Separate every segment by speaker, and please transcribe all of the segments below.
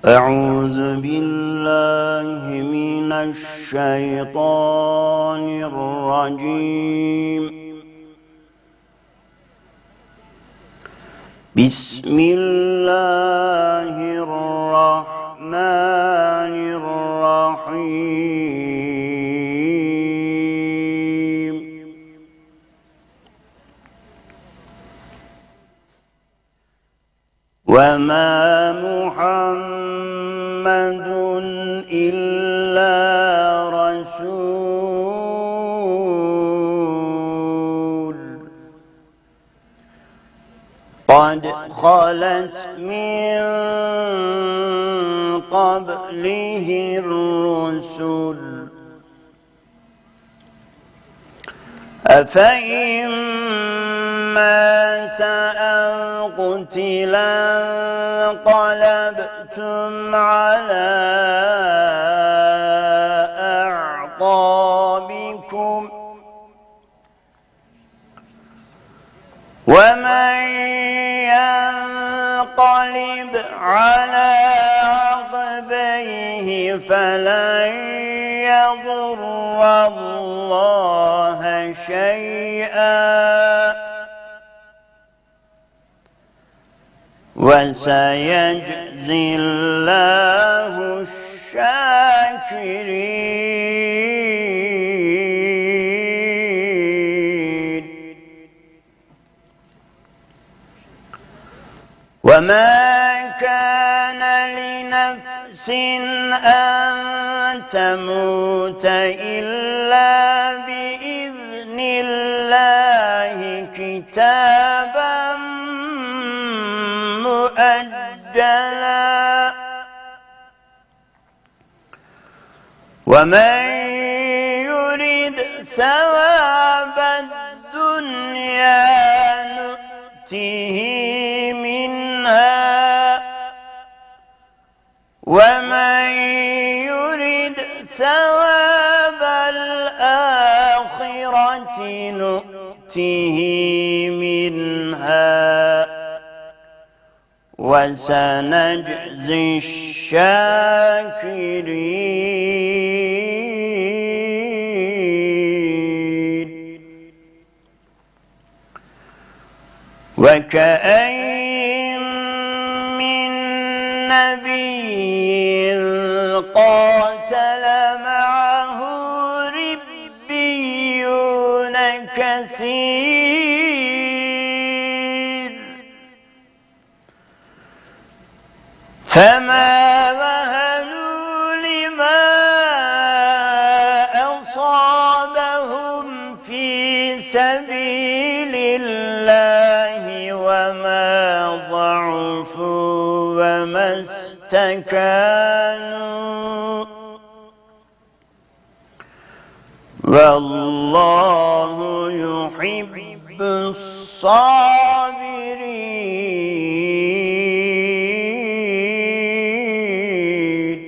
Speaker 1: أعوذ بالله من الشيطان الرجيم. بسم الله الرحمن الرحيم. وما محمد إلا رسول قد خلت من قبله الرسل أفإن مات أو قتلا انقلبتم على أعقابكم ومن ينقلب على عقبيه فلن يضر الله شيئا وسيجزي الله الشاكرين. وما كان لنفس أن تموت إلا بإذن الله كتابا مؤجلا ومن يرد ثواب الدنيا نؤته منها ومن يرد ثواب الآخرة نؤته منها وسنجزي الشاكرين. وكأين من نبي قاتل معه ربيون كثير فما وهنوا لما أصابهم في سبيل الله وما ضعفوا وما استكانوا والله يحب الصابرين.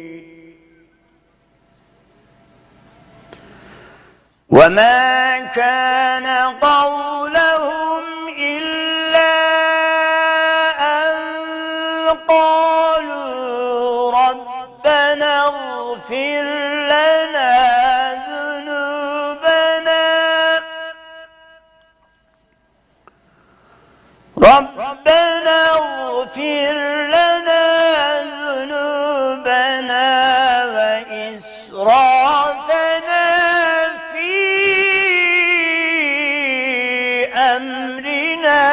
Speaker 1: وما كان قولهم إلا أن قالوا ربنا اغفر لنا ذنوبنا وإسرافنا في أمرنا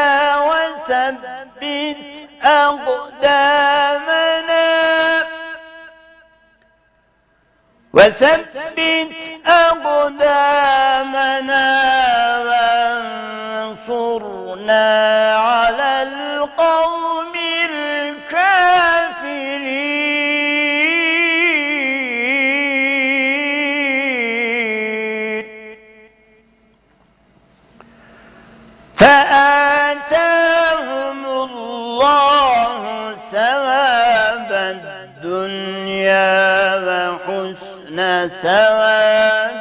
Speaker 1: وثبت أقدامنا وانصرنا على القوم الكافرين. فآتاهم الله ثواب الدنيا وحسن ثواب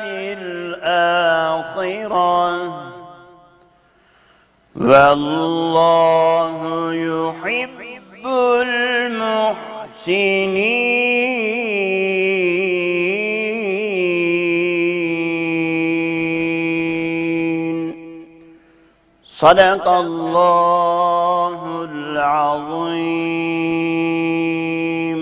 Speaker 1: الآخرة والله يحب المحسنين. Sadakallahul azim.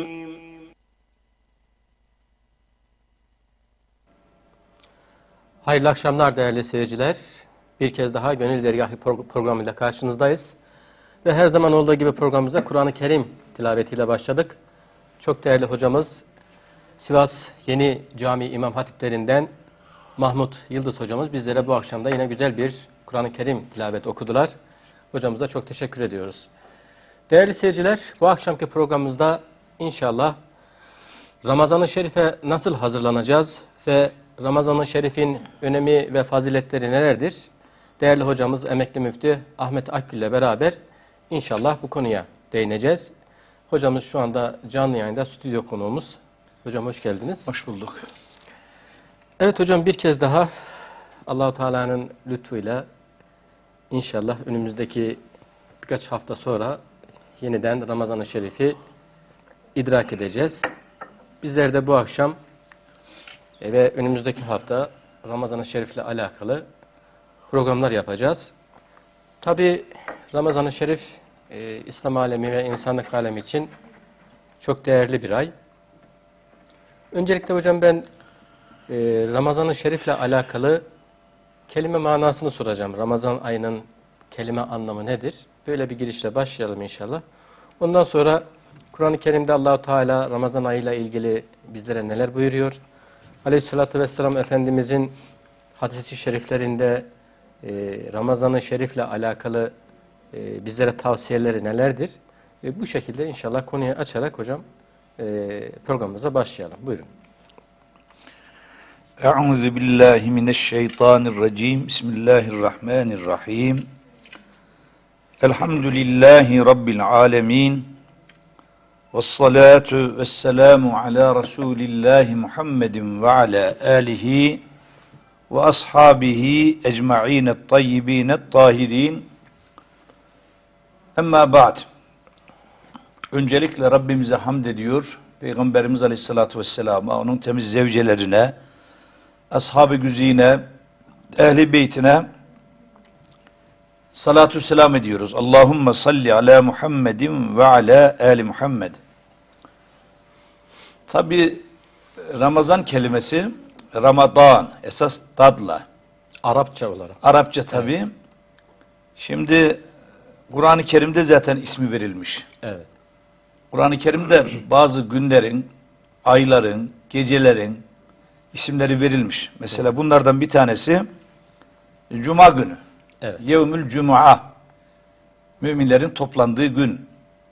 Speaker 2: Hayırlı akşamlar değerli seyirciler. Bir kez daha Gönül Dergahı programıyla karşınızdayız. Ve her zaman olduğu gibi programımıza Kur'an-ı Kerim tilavetiyle başladık. Çok değerli hocamız Sivas Yeni Cami İmam Hatiplerinden Mahmut Yıldız hocamız bizlere bu akşam da yine güzel bir Kur'an-ı Kerim tilavet okudular. Hocamıza çok teşekkür ediyoruz. Değerli seyirciler, bu akşamki programımızda inşallah Ramazan-ı Şerif'e nasıl hazırlanacağız ve Ramazan-ı Şerif'in önemi ve faziletleri nelerdir? Değerli hocamız emekli müftü Ahmet Akgül ile beraber inşallah bu konuya değineceğiz. Hocamız şu anda canlı yayında stüdyo konuğumuz. Hocam hoş geldiniz.
Speaker 3: Hoş bulduk.
Speaker 2: Evet hocam, bir kez daha Allah-u Teala'nın lütfuyla inşallah önümüzdeki birkaç hafta sonra yeniden Ramazan-ı Şerif'i idrak edeceğiz. Bizler de bu akşam ve önümüzdeki hafta Ramazan-ı Şerif'le alakalı programlar yapacağız. Tabi Ramazan-ı Şerif İslam alemi ve insanlık alemi için çok değerli bir ay. Öncelikle hocam ben Ramazan-ı Şerif'le alakalı kelime manasını soracağım. Ramazan ayının kelime anlamı nedir? Böyle bir girişle başlayalım inşallah. Ondan sonra Kur'an-ı Kerim'de Allah-u Teala Ramazan ayıyla ilgili bizlere neler buyuruyor? Aleyhissalatü vesselam Efendimizin hadis-i şeriflerinde Ramazan-ı Şerif'le alakalı bizlere tavsiyeleri nelerdir? Bu şekilde inşallah konuyu açarak hocam programımıza başlayalım. Buyurun.
Speaker 3: Euzu billahi mineşşeytanirracim. Bismillahirrahmanirrahim. Elhamdülillahi rabbil alamin. Vessalatu vesselamu ala Resulillahi Muhammedin ve ala alihi ve ashabihi ecma'in et-tayyibin et-tahirin. Amma ba'd. Öncelikle Rabbimize hamd ediyor. Peygamberimiz Aleyhisselatü Vesselam'a, onun temiz zevcelerine, ashab-ı güzine, ehli beytine salatü selam ediyoruz. Allahümme salli ala Muhammedin ve ala ali Muhammed. Tabi Ramazan kelimesi Ramadan, esas dadla.
Speaker 2: Arapça olarak.
Speaker 3: Arapça tabi. Evet. Şimdi Kur'an-ı Kerim'de zaten ismi verilmiş.
Speaker 2: Evet.
Speaker 3: Kur'an-ı Kerim'de bazı günlerin, ayların, gecelerin isimleri verilmiş. Mesela bunlardan bir tanesi Cuma günü.
Speaker 2: Evet.
Speaker 3: Yevmül Cuma. Müminlerin toplandığı gün.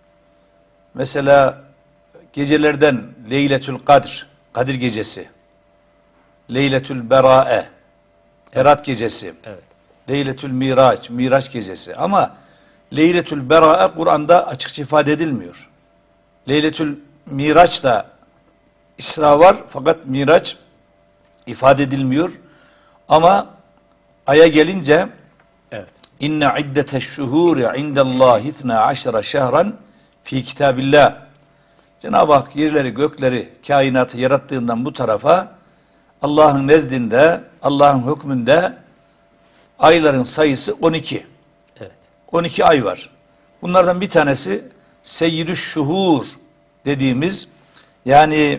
Speaker 3: Mesela gecelerden Leyletül Kadr, Kadir gecesi. Leyletül Berae, Berat gecesi.
Speaker 2: Evet.
Speaker 3: Leyletül Miraç, Miraç gecesi. Ama Leyletül Berae Kur'an'da açıkça ifade edilmiyor. Leyletül Miraç da İsra var fakat Miraç ifade edilmiyor. Ama aya gelince
Speaker 2: evet.
Speaker 3: İnne iddeteşşuhuri indallahi 12 şehran fi kitabillah. Cenab-ı Hak yerleri, gökleri, kainatı yarattığından bu tarafa Allah'ın nezdinde, Allah'ın hükmünde ayların sayısı 12.
Speaker 2: Evet.
Speaker 3: 12 ay var. Bunlardan bir tanesi Seyyidüş Şuhur dediğimiz, yani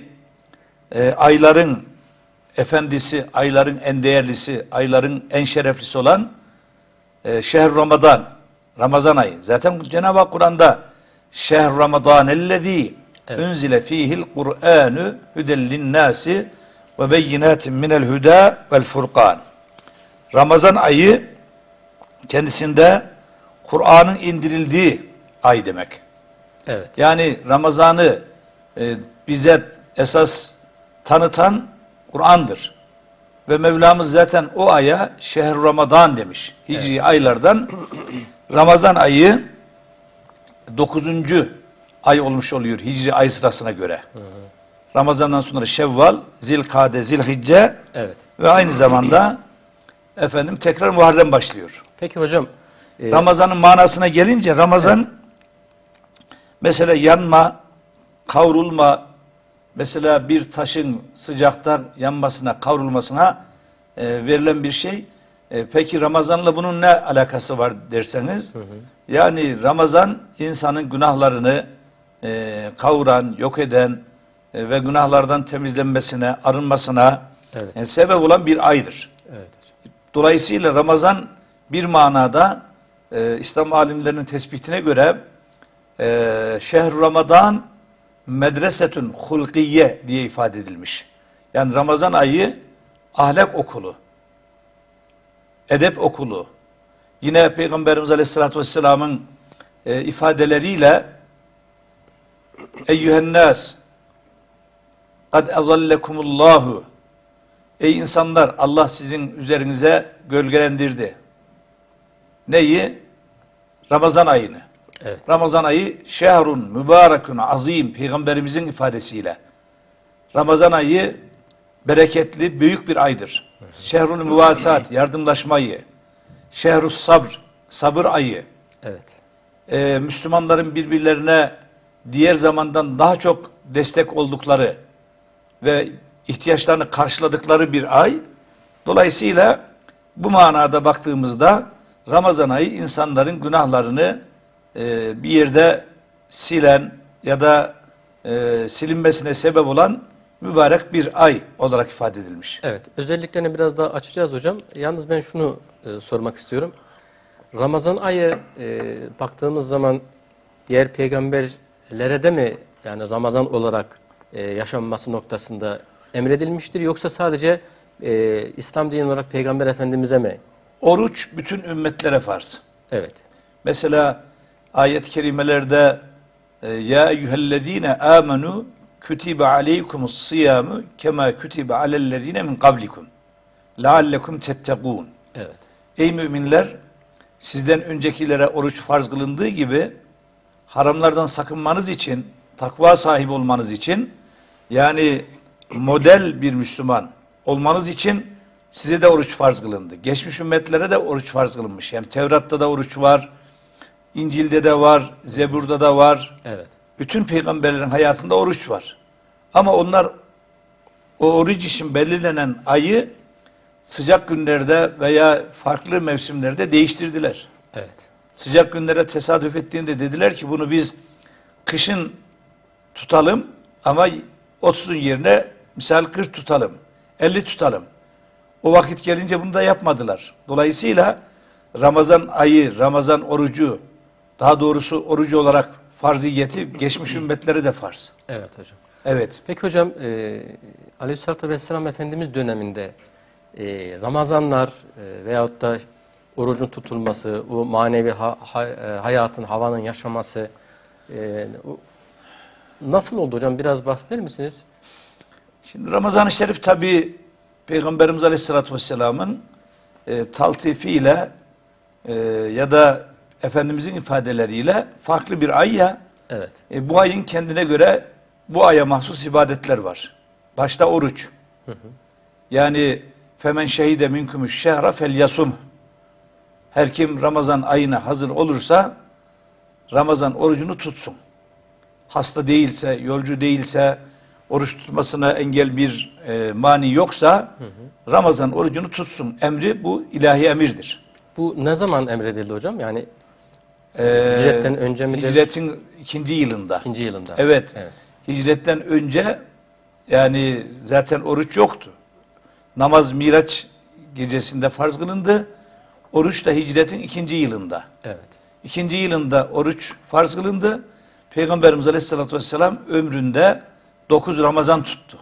Speaker 3: ayların efendisi, ayların en değerlisi, ayların en şereflisi olan Şehr Ramazan, Ramazan ayı. Zaten Cenab-ı Hak Kur'an'da Şehr Ramazan ellezî unzile fîhil Kur'ânu huden linnâsi ve beyinâtin minel hudâ vel furqân. Ramazan ayı kendisinde Kur'an'ın indirildiği ay demek.
Speaker 2: Evet.
Speaker 3: Yani Ramazan'ı bize esas tanıtan Kur'an'dır. Ve Mevlamız zaten o aya Şehr Ramazan demiş. Hicri aylardan Ramazan ayı 9. ay olmuş oluyor Hicri ay sırasına göre. Ramazan'dan sonra Şevval, Zilkade, Zilhicce ve aynı zamanda tekrar Muharrem başlıyor.
Speaker 2: Peki hocam.
Speaker 3: Ramazan'ın manasına gelince Ramazan mesela yanma, kavrulma, mesela bir taşın sıcaktan yanmasına, kavrulmasına verilen bir şey. Peki Ramazan'la bunun ne alakası var derseniz, yani Ramazan insanın günahlarını kavuran, yok eden ve günahlardan temizlenmesine, arınmasına
Speaker 2: Evet.
Speaker 3: sebep olan bir aydır.
Speaker 2: Evet hocam.
Speaker 3: Dolayısıyla Ramazan bir manada İslam alimlerinin tespitine göre şehr Ramazan medresetün hulkiye diye ifade edilmiş. Yani Ramazan ayı ahlak okulu, edep okulu. Yine Peygamberimiz Aleyhisselatü Vesselam'ın ifadeleriyle eyyühennâs kad ezallekumullahu, ey insanlar, Allah sizin üzerinize gölgelendirdi. Neyi? Ramazan ayını.
Speaker 2: Evet.
Speaker 3: Ramazan ayı şehrun mübarekun azim, Peygamberimizin ifadesiyle. Ramazan ayı bereketli, büyük bir aydır. Şehrul müvasat, yardımlaşma ayı. Şehrus sabr, sabır ayı.
Speaker 2: Evet.
Speaker 3: Müslümanların birbirlerine diğer zamandan daha çok destek oldukları ve ihtiyaçlarını karşıladıkları bir ay. Dolayısıyla bu manada baktığımızda Ramazan ayı insanların günahlarını bir yerde silen ya da silinmesine sebep olan mübarek bir ay olarak ifade edilmiş.
Speaker 2: Evet. Özelliklerini biraz daha açacağız hocam. Yalnız ben şunu sormak istiyorum. Ramazan ayı baktığımız zaman diğer peygamberlere de mi, yani Ramazan olarak yaşanması noktasında emredilmiştir, yoksa sadece İslam dini olarak Peygamber Efendimiz'e mi?
Speaker 3: Oruç bütün ümmetlere farz.
Speaker 2: Evet.
Speaker 3: Mesela ayet-i kerimelerde ya eyyühellezine amenu kütibe aleykumus siyamu kema kütibe alellezine min kablikum leallekum tettegûn.
Speaker 2: Evet.
Speaker 3: Ey müminler, sizden öncekilere oruç farz kılındığı gibi haramlardan sakınmanız için, takva sahibi olmanız için, yani model bir Müslüman olmanız için size de oruç farz kılındı. Geçmiş ümmetlere de oruç farz kılınmış. Yani Tevrat'ta da oruç var, İncil'de de var, Zebur'da da var.
Speaker 2: Evet.
Speaker 3: Bütün peygamberlerin hayatında oruç var. Ama onlar o oruç için belirlenen ayı sıcak günlerde veya farklı mevsimlerde değiştirdiler.
Speaker 2: Evet.
Speaker 3: Sıcak günlere tesadüf ettiğinde dediler ki bunu biz kışın tutalım ama 30'un yerine misal 40 tutalım, 50 tutalım. O vakit gelince bunu da yapmadılar. Dolayısıyla Ramazan ayı, Ramazan orucu, daha doğrusu orucu olarak farziyeti geçmiş ümmetlere de farz.
Speaker 2: Evet hocam.
Speaker 3: Evet.
Speaker 2: Peki hocam, Aleyhisselatü Vesselam Efendimiz döneminde Ramazanlar veyahut da orucun tutulması, o manevi hayatın, havanın yaşaması nasıl oldu hocam? Biraz bahseder misiniz?
Speaker 3: Şimdi Ramazan-ı Şerif tabi Peygamberimiz Aleyhisselatü Vesselam'ın taltifiyle ya da Efendimizin ifadeleriyle farklı bir ay ya.
Speaker 2: Evet.
Speaker 3: Bu ayın kendine göre bu aya mahsus ibadetler var. Başta oruç. Yani femen şehide minkumuş şehra felyasum. Her kim Ramazan ayına hazır olursa Ramazan orucunu tutsun. Hasta değilse, yolcu değilse, oruç tutmasına engel bir mani yoksa Ramazan orucunu tutsun. Emri bu ilahi emirdir.
Speaker 2: Bu ne zaman emredildi hocam? Yani hicretten önce midir?
Speaker 3: Hicretin 2. yılında.
Speaker 2: 2. yılında.
Speaker 3: Evet.
Speaker 2: Evet.
Speaker 3: Hicretten önce yani zaten oruç yoktu. Namaz Miraç gecesinde farz kılındı. Oruç da hicretin 2. yılında.
Speaker 2: Evet.
Speaker 3: 2. yılında oruç farz kılındı. Peygamberimiz Aleyhisselatü Vesselam ömründe 9 Ramazan tuttu.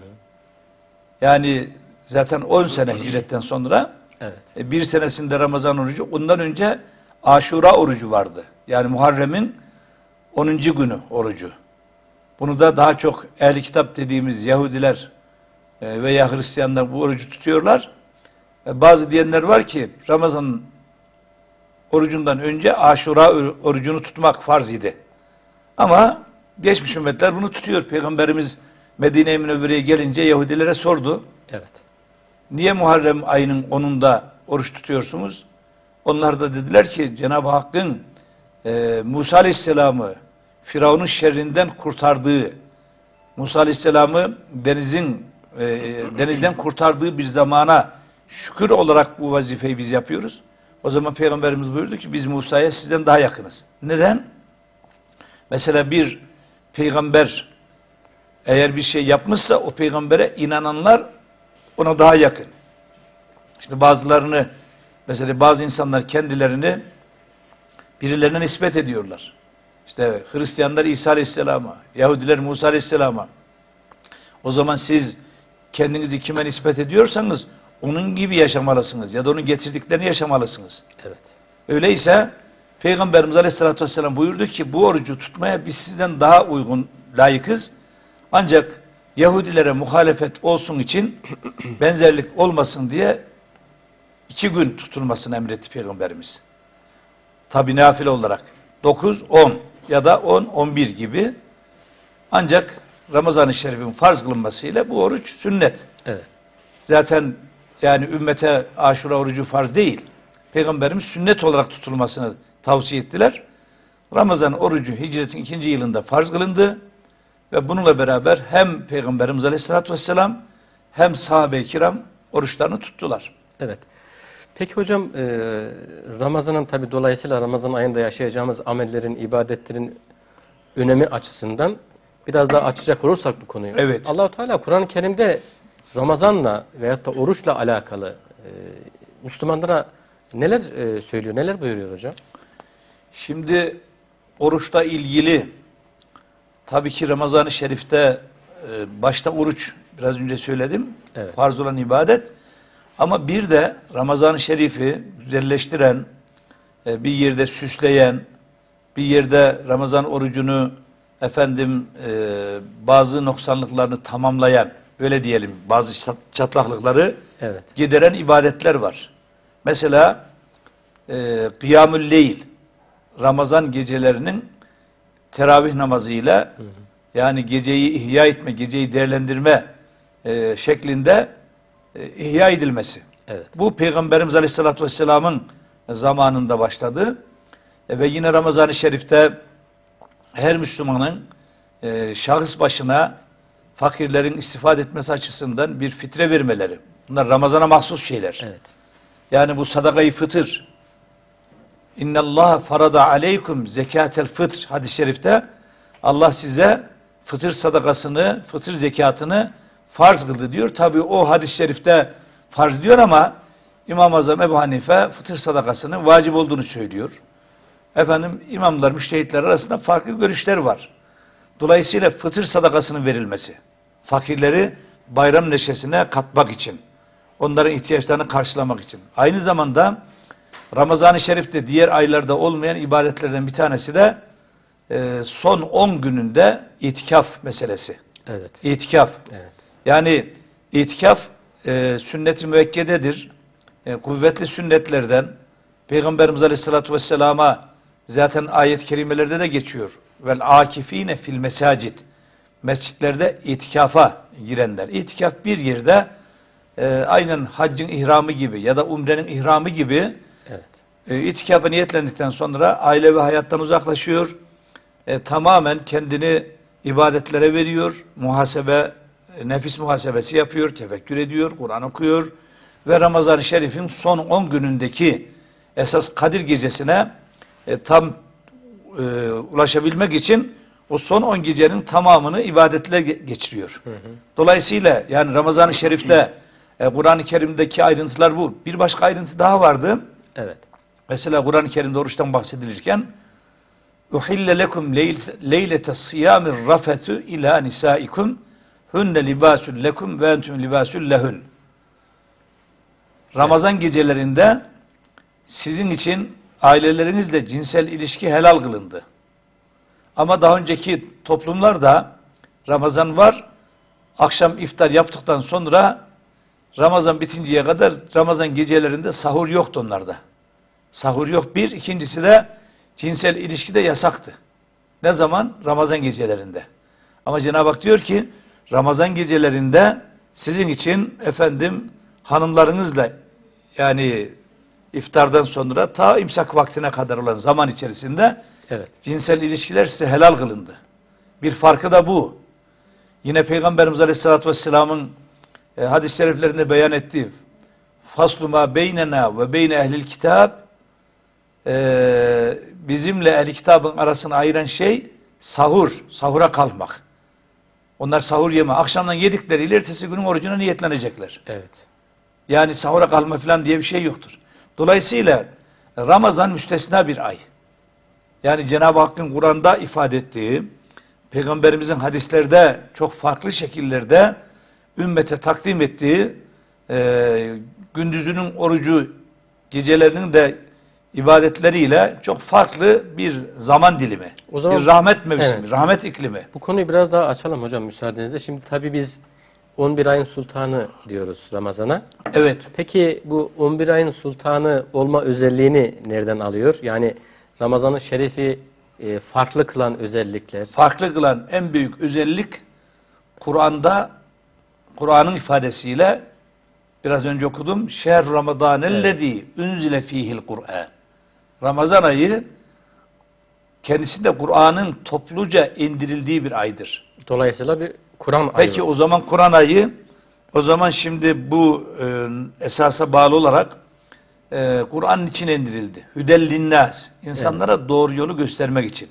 Speaker 3: Yani zaten 10 sene hicretten sonra
Speaker 2: Evet.
Speaker 3: bir senesinde Ramazan orucu, ondan önce Aşura orucu vardı. Yani Muharrem'in 10. günü orucu. Bunu da daha çok ehli kitap dediğimiz Yahudiler veya Hristiyanlar bu orucu tutuyorlar. Bazı diyenler var ki Ramazan orucundan önce Aşura orucunu tutmak farz idi. Ama geçmiş ümmetler bunu tutuyor. Peygamberimiz Medine-i Münevvere'ye gelince Yahudilere sordu.
Speaker 2: Evet.
Speaker 3: Niye Muharrem ayının 10'unda oruç tutuyorsunuz? Onlar da dediler ki Cenab-ı Hakk'ın Musa Aleyhisselam'ı Firavun'un şerrinden kurtardığı, Musa Aleyhisselam'ı denizden kurtardığı bir zamana şükür olarak bu vazifeyi biz yapıyoruz. O zaman Peygamberimiz buyurdu ki biz Musa'ya sizden daha yakınız. Neden? Mesela bir peygamber eğer bir şey yapmışsa o peygambere inananlar ona daha yakın. İşte bazılarını, mesela bazı insanlar kendilerini birilerine nispet ediyorlar. İşte Hristiyanlar İsa Aleyhisselam'a, Yahudiler Musa Aleyhisselam'a. O zaman siz kendinizi kime nispet ediyorsanız onun gibi yaşamalısınız ya da onun getirdiklerini yaşamalısınız.
Speaker 2: Evet.
Speaker 3: Öyleyse Peygamberimiz Aleyhisselatü Vesselam buyurdu ki bu orucu tutmaya biz sizden daha uygun, layıkız. Ancak Yahudilere muhalefet olsun için benzerlik olmasın diye 2 gün tutulmasını emretti Peygamberimiz. Tabi nafile olarak 9, 10 ya da 10, 11 gibi. Ancak Ramazan-ı Şerif'in farz kılınmasıyla bu oruç sünnet.
Speaker 2: Evet.
Speaker 3: Zaten yani ümmete Aşura orucu farz değil. Peygamberimiz sünnet olarak tutulmasını tavsiye ettiler. Ramazan orucu hicretin 2. yılında farz kılındı. Ve bununla beraber hem Peygamberimiz Aleyhisselatü Vesselam hem sahabe-i kiram oruçlarını tuttular.
Speaker 2: Evet. Peki hocam Ramazan'ın tabi dolayısıyla Ramazan ayında yaşayacağımız amellerin, ibadetlerin önemi açısından biraz daha açacak olursak bu konuyu.
Speaker 3: Evet.
Speaker 2: Allah-u Teala Kur'an-ı Kerim'de Ramazan'la veyahut da oruçla alakalı Müslümanlara neler söylüyor, neler buyuruyor hocam?
Speaker 3: Şimdi oruçla ilgili tabii ki Ramazan-ı Şerif'te başta oruç biraz önce söyledim.
Speaker 2: Evet.
Speaker 3: Farz olan ibadet. Ama bir de Ramazan-ı Şerif'i güzelleştiren, bir yerde süsleyen, bir yerde Ramazan orucunu bazı noksanlıklarını tamamlayan, öyle diyelim bazı çatlaklıkları
Speaker 2: Evet.
Speaker 3: gideren ibadetler var. Mesela Kıyamül Leyl, Ramazan gecelerinin teravih namazıyla yani geceyi ihya etme, geceyi değerlendirme şeklinde ihya edilmesi.
Speaker 2: Evet.
Speaker 3: Bu Peygamberimiz Aleyhisselatü Vesselam'ın zamanında başladı. Ve yine Ramazan-ı Şerif'te her Müslümanın şahıs başına fakirlerin istifade etmesi açısından bir fitre vermeleri. Bunlar Ramazan'a mahsus şeyler.
Speaker 2: Evet.
Speaker 3: Yani bu sadakayı fıtır. İnnallâhe farada aleykum zekâtel fıtr hadis-i şerifte Allah size fıtır sadakasını, fıtır zekatını farz kıldı diyor. Tabi o hadis-i şerifte farz diyor ama İmam-ı Azam Ebu Hanife fıtır sadakasının vacip olduğunu söylüyor. İmamlar, müştehitler arasında farklı görüşler var. Dolayısıyla fıtır sadakasının verilmesi, fakirleri bayram neşesine katmak için, onların ihtiyaçlarını karşılamak için. Aynı zamanda Ramazan-ı Şerif'te diğer aylarda olmayan ibadetlerden bir tanesi de son 10 gününde itikaf meselesi.
Speaker 2: Evet.
Speaker 3: İtikaf.
Speaker 2: Evet.
Speaker 3: Yani itikaf sünnet-i müekkededir. Kuvvetli sünnetlerden Peygamberimiz Aleyhisselatü Vesselam'a zaten ayet-i kerimelerde de geçiyor. Vel akifine fil mesacid. Mescitlerde itikafa girenler. İtikaf bir yerde aynen haccın ihramı gibi ya da umrenin ihramı gibi itikafa niyetlendikten sonra aile ve hayattan uzaklaşıyor. Tamamen kendini ibadetlere veriyor. Nefis muhasebesi yapıyor. Tefekkür ediyor. Kur'an okuyor. Ve Ramazan-ı Şerif'in son 10 günündeki esas Kadir gecesine tam ulaşabilmek için o son 10 gecenin tamamını ibadetle geçiriyor. Dolayısıyla yani Ramazan-ı Şerif'te Kur'an-ı Kerim'deki ayrıntılar bu. Bir başka ayrıntı daha vardı.
Speaker 2: Evet.
Speaker 3: Mesela Kur'an-ı Kerim'de oruçtan bahsedilirken uhille lekum leylete siyamir rafethu ila nisaikum hunne libasul lekum ve entum libasul lehun. Ramazan gecelerinde sizin için ailelerinizle cinsel ilişki helal kılındı. Ama daha önceki toplumlarda Ramazan var. Akşam iftar yaptıktan sonra Ramazan bitinceye kadar Ramazan gecelerinde sahur yoktu onlarda. Sahur yok bir. İkincisi de cinsel ilişki de yasaktı. Ne zaman? Ramazan gecelerinde. Ama Cenab-ı Hak diyor ki Ramazan gecelerinde sizin için hanımlarınızla yani iftardan sonra ta imsak vaktine kadar olan zaman içerisinde cinsel ilişkiler size helal kılındı. Bir farkı da bu. Yine Peygamberimiz Aleyhisselatü Vesselam'ın hadis-i şeriflerinde beyan ettiği faslu ma beynena ve beyne ehlil kitab, bizimle ehli kitabın arasını ayıran şey sahur, sahura kalkmak. Onlar sahur yeme. Akşamdan yedikleriyle ertesi günün orucuna niyetlenecekler.
Speaker 2: Evet.
Speaker 3: Yani sahura kalma falan diye bir şey yoktur. Dolayısıyla Ramazan müstesna bir ay. Yani Cenab-ı Hakk'ın Kur'an'da ifade ettiği, Peygamberimizin hadislerde çok farklı şekillerde ümmete takdim ettiği gündüzünün orucu, gecelerinin de ibadetleriyle çok farklı bir zaman dilimi.
Speaker 2: O zaman,
Speaker 3: bir rahmet mevsimi,
Speaker 2: evet,
Speaker 3: rahmet iklimi.
Speaker 2: bu konuyu biraz daha açalım hocam müsaadenizle. Şimdi tabii biz 11 ayın sultanı diyoruz Ramazan'a.
Speaker 3: Evet.
Speaker 2: Peki bu 11 ayın sultanı olma özelliğini nereden alıyor? Yani Ramazan-ı Şerif'i farklı kılan özellikler.
Speaker 3: Farklı kılan en büyük özellik Kur'an'da, Kur'an'ın ifadesiyle biraz önce okudum. Şehr Ramazanellezî unzile fîhil Kur'an. Ramazan ayı kendisinde Kur'an'ın topluca indirildiği bir aydır.
Speaker 2: Dolayısıyla bir Kur'an ayı.
Speaker 3: Peki o zaman Kur'an ayı, o zaman şimdi bu esasa bağlı olarak Kur'an'ın içine indirildi. Hüdellinnâs, insanlara doğru yolu göstermek için.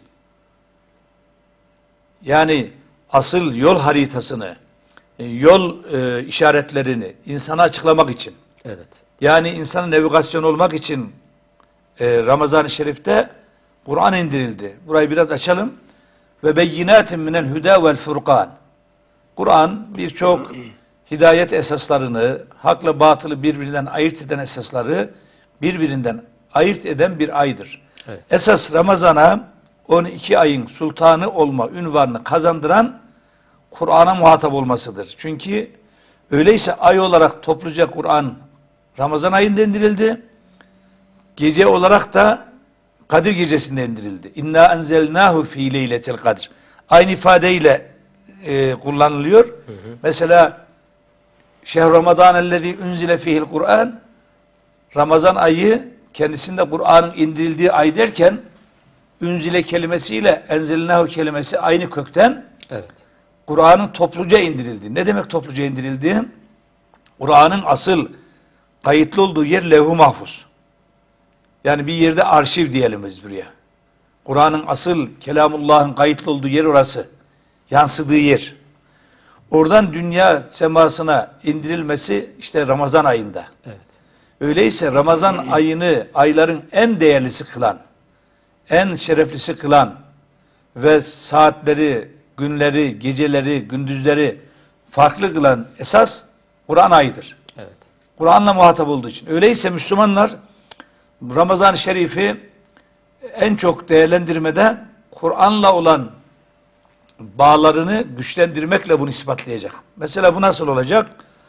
Speaker 3: Yani asıl yol haritasını, yol işaretlerini insana açıklamak için.
Speaker 2: Evet.
Speaker 3: Yani insanın navigasyon olmak için Ramazan-ı Şerif'te Kur'an indirildi. Burayı biraz açalım. Ve beyinatin minel huda vel furkan. Kur'an birçok hidayet esaslarını, hakla batılı birbirinden ayırt eden esasları birbirinden ayırt eden bir aydır.
Speaker 2: Evet.
Speaker 3: Esas Ramazan'a 12 ayın sultanı olma ünvanını kazandıran Kur'an'a muhatap olmasıdır. Çünkü öyleyse ay olarak topluca Kur'an Ramazan ayında indirildi. Gece olarak da Kadir gecesinde indirildi. İnna enzelnahu fi leyletil kadr. Aynı ifadeyle kullanılıyor. Mesela şehr Ramazanellezî unzile fihil Kur'an, Ramazan ayı kendisinde Kur'an'ın indirildiği ay derken unzile kelimesiyle enzelnahu kelimesi aynı kökten.
Speaker 2: Evet.
Speaker 3: Kur'an'ın topluca indirildi. Ne demek topluca indirildi? Kur'an'ın asıl kayıtlı olduğu yer levh-u mahfuz. Yani bir yerde arşiv diyelim biz buraya. Kur'an'ın asıl Kelamullah'ın kayıtlı olduğu yer orası. Yansıdığı yer. Oradan dünya semasına indirilmesi işte Ramazan ayında.
Speaker 2: Evet.
Speaker 3: Öyleyse Ramazan ayını ayların en değerlisi kılan, en şereflisi kılan ve saatleri, günleri, geceleri, gündüzleri farklı kılan esas Kur'an ayıdır.
Speaker 2: Evet.
Speaker 3: Kur'an'la muhatap olduğu için. Öyleyse Müslümanlar Ramazan-ı Şerif'i en çok değerlendirmede Kur'an'la olan bağlarını güçlendirmekle bunu ispatlayacak. Mesela bu nasıl olacak?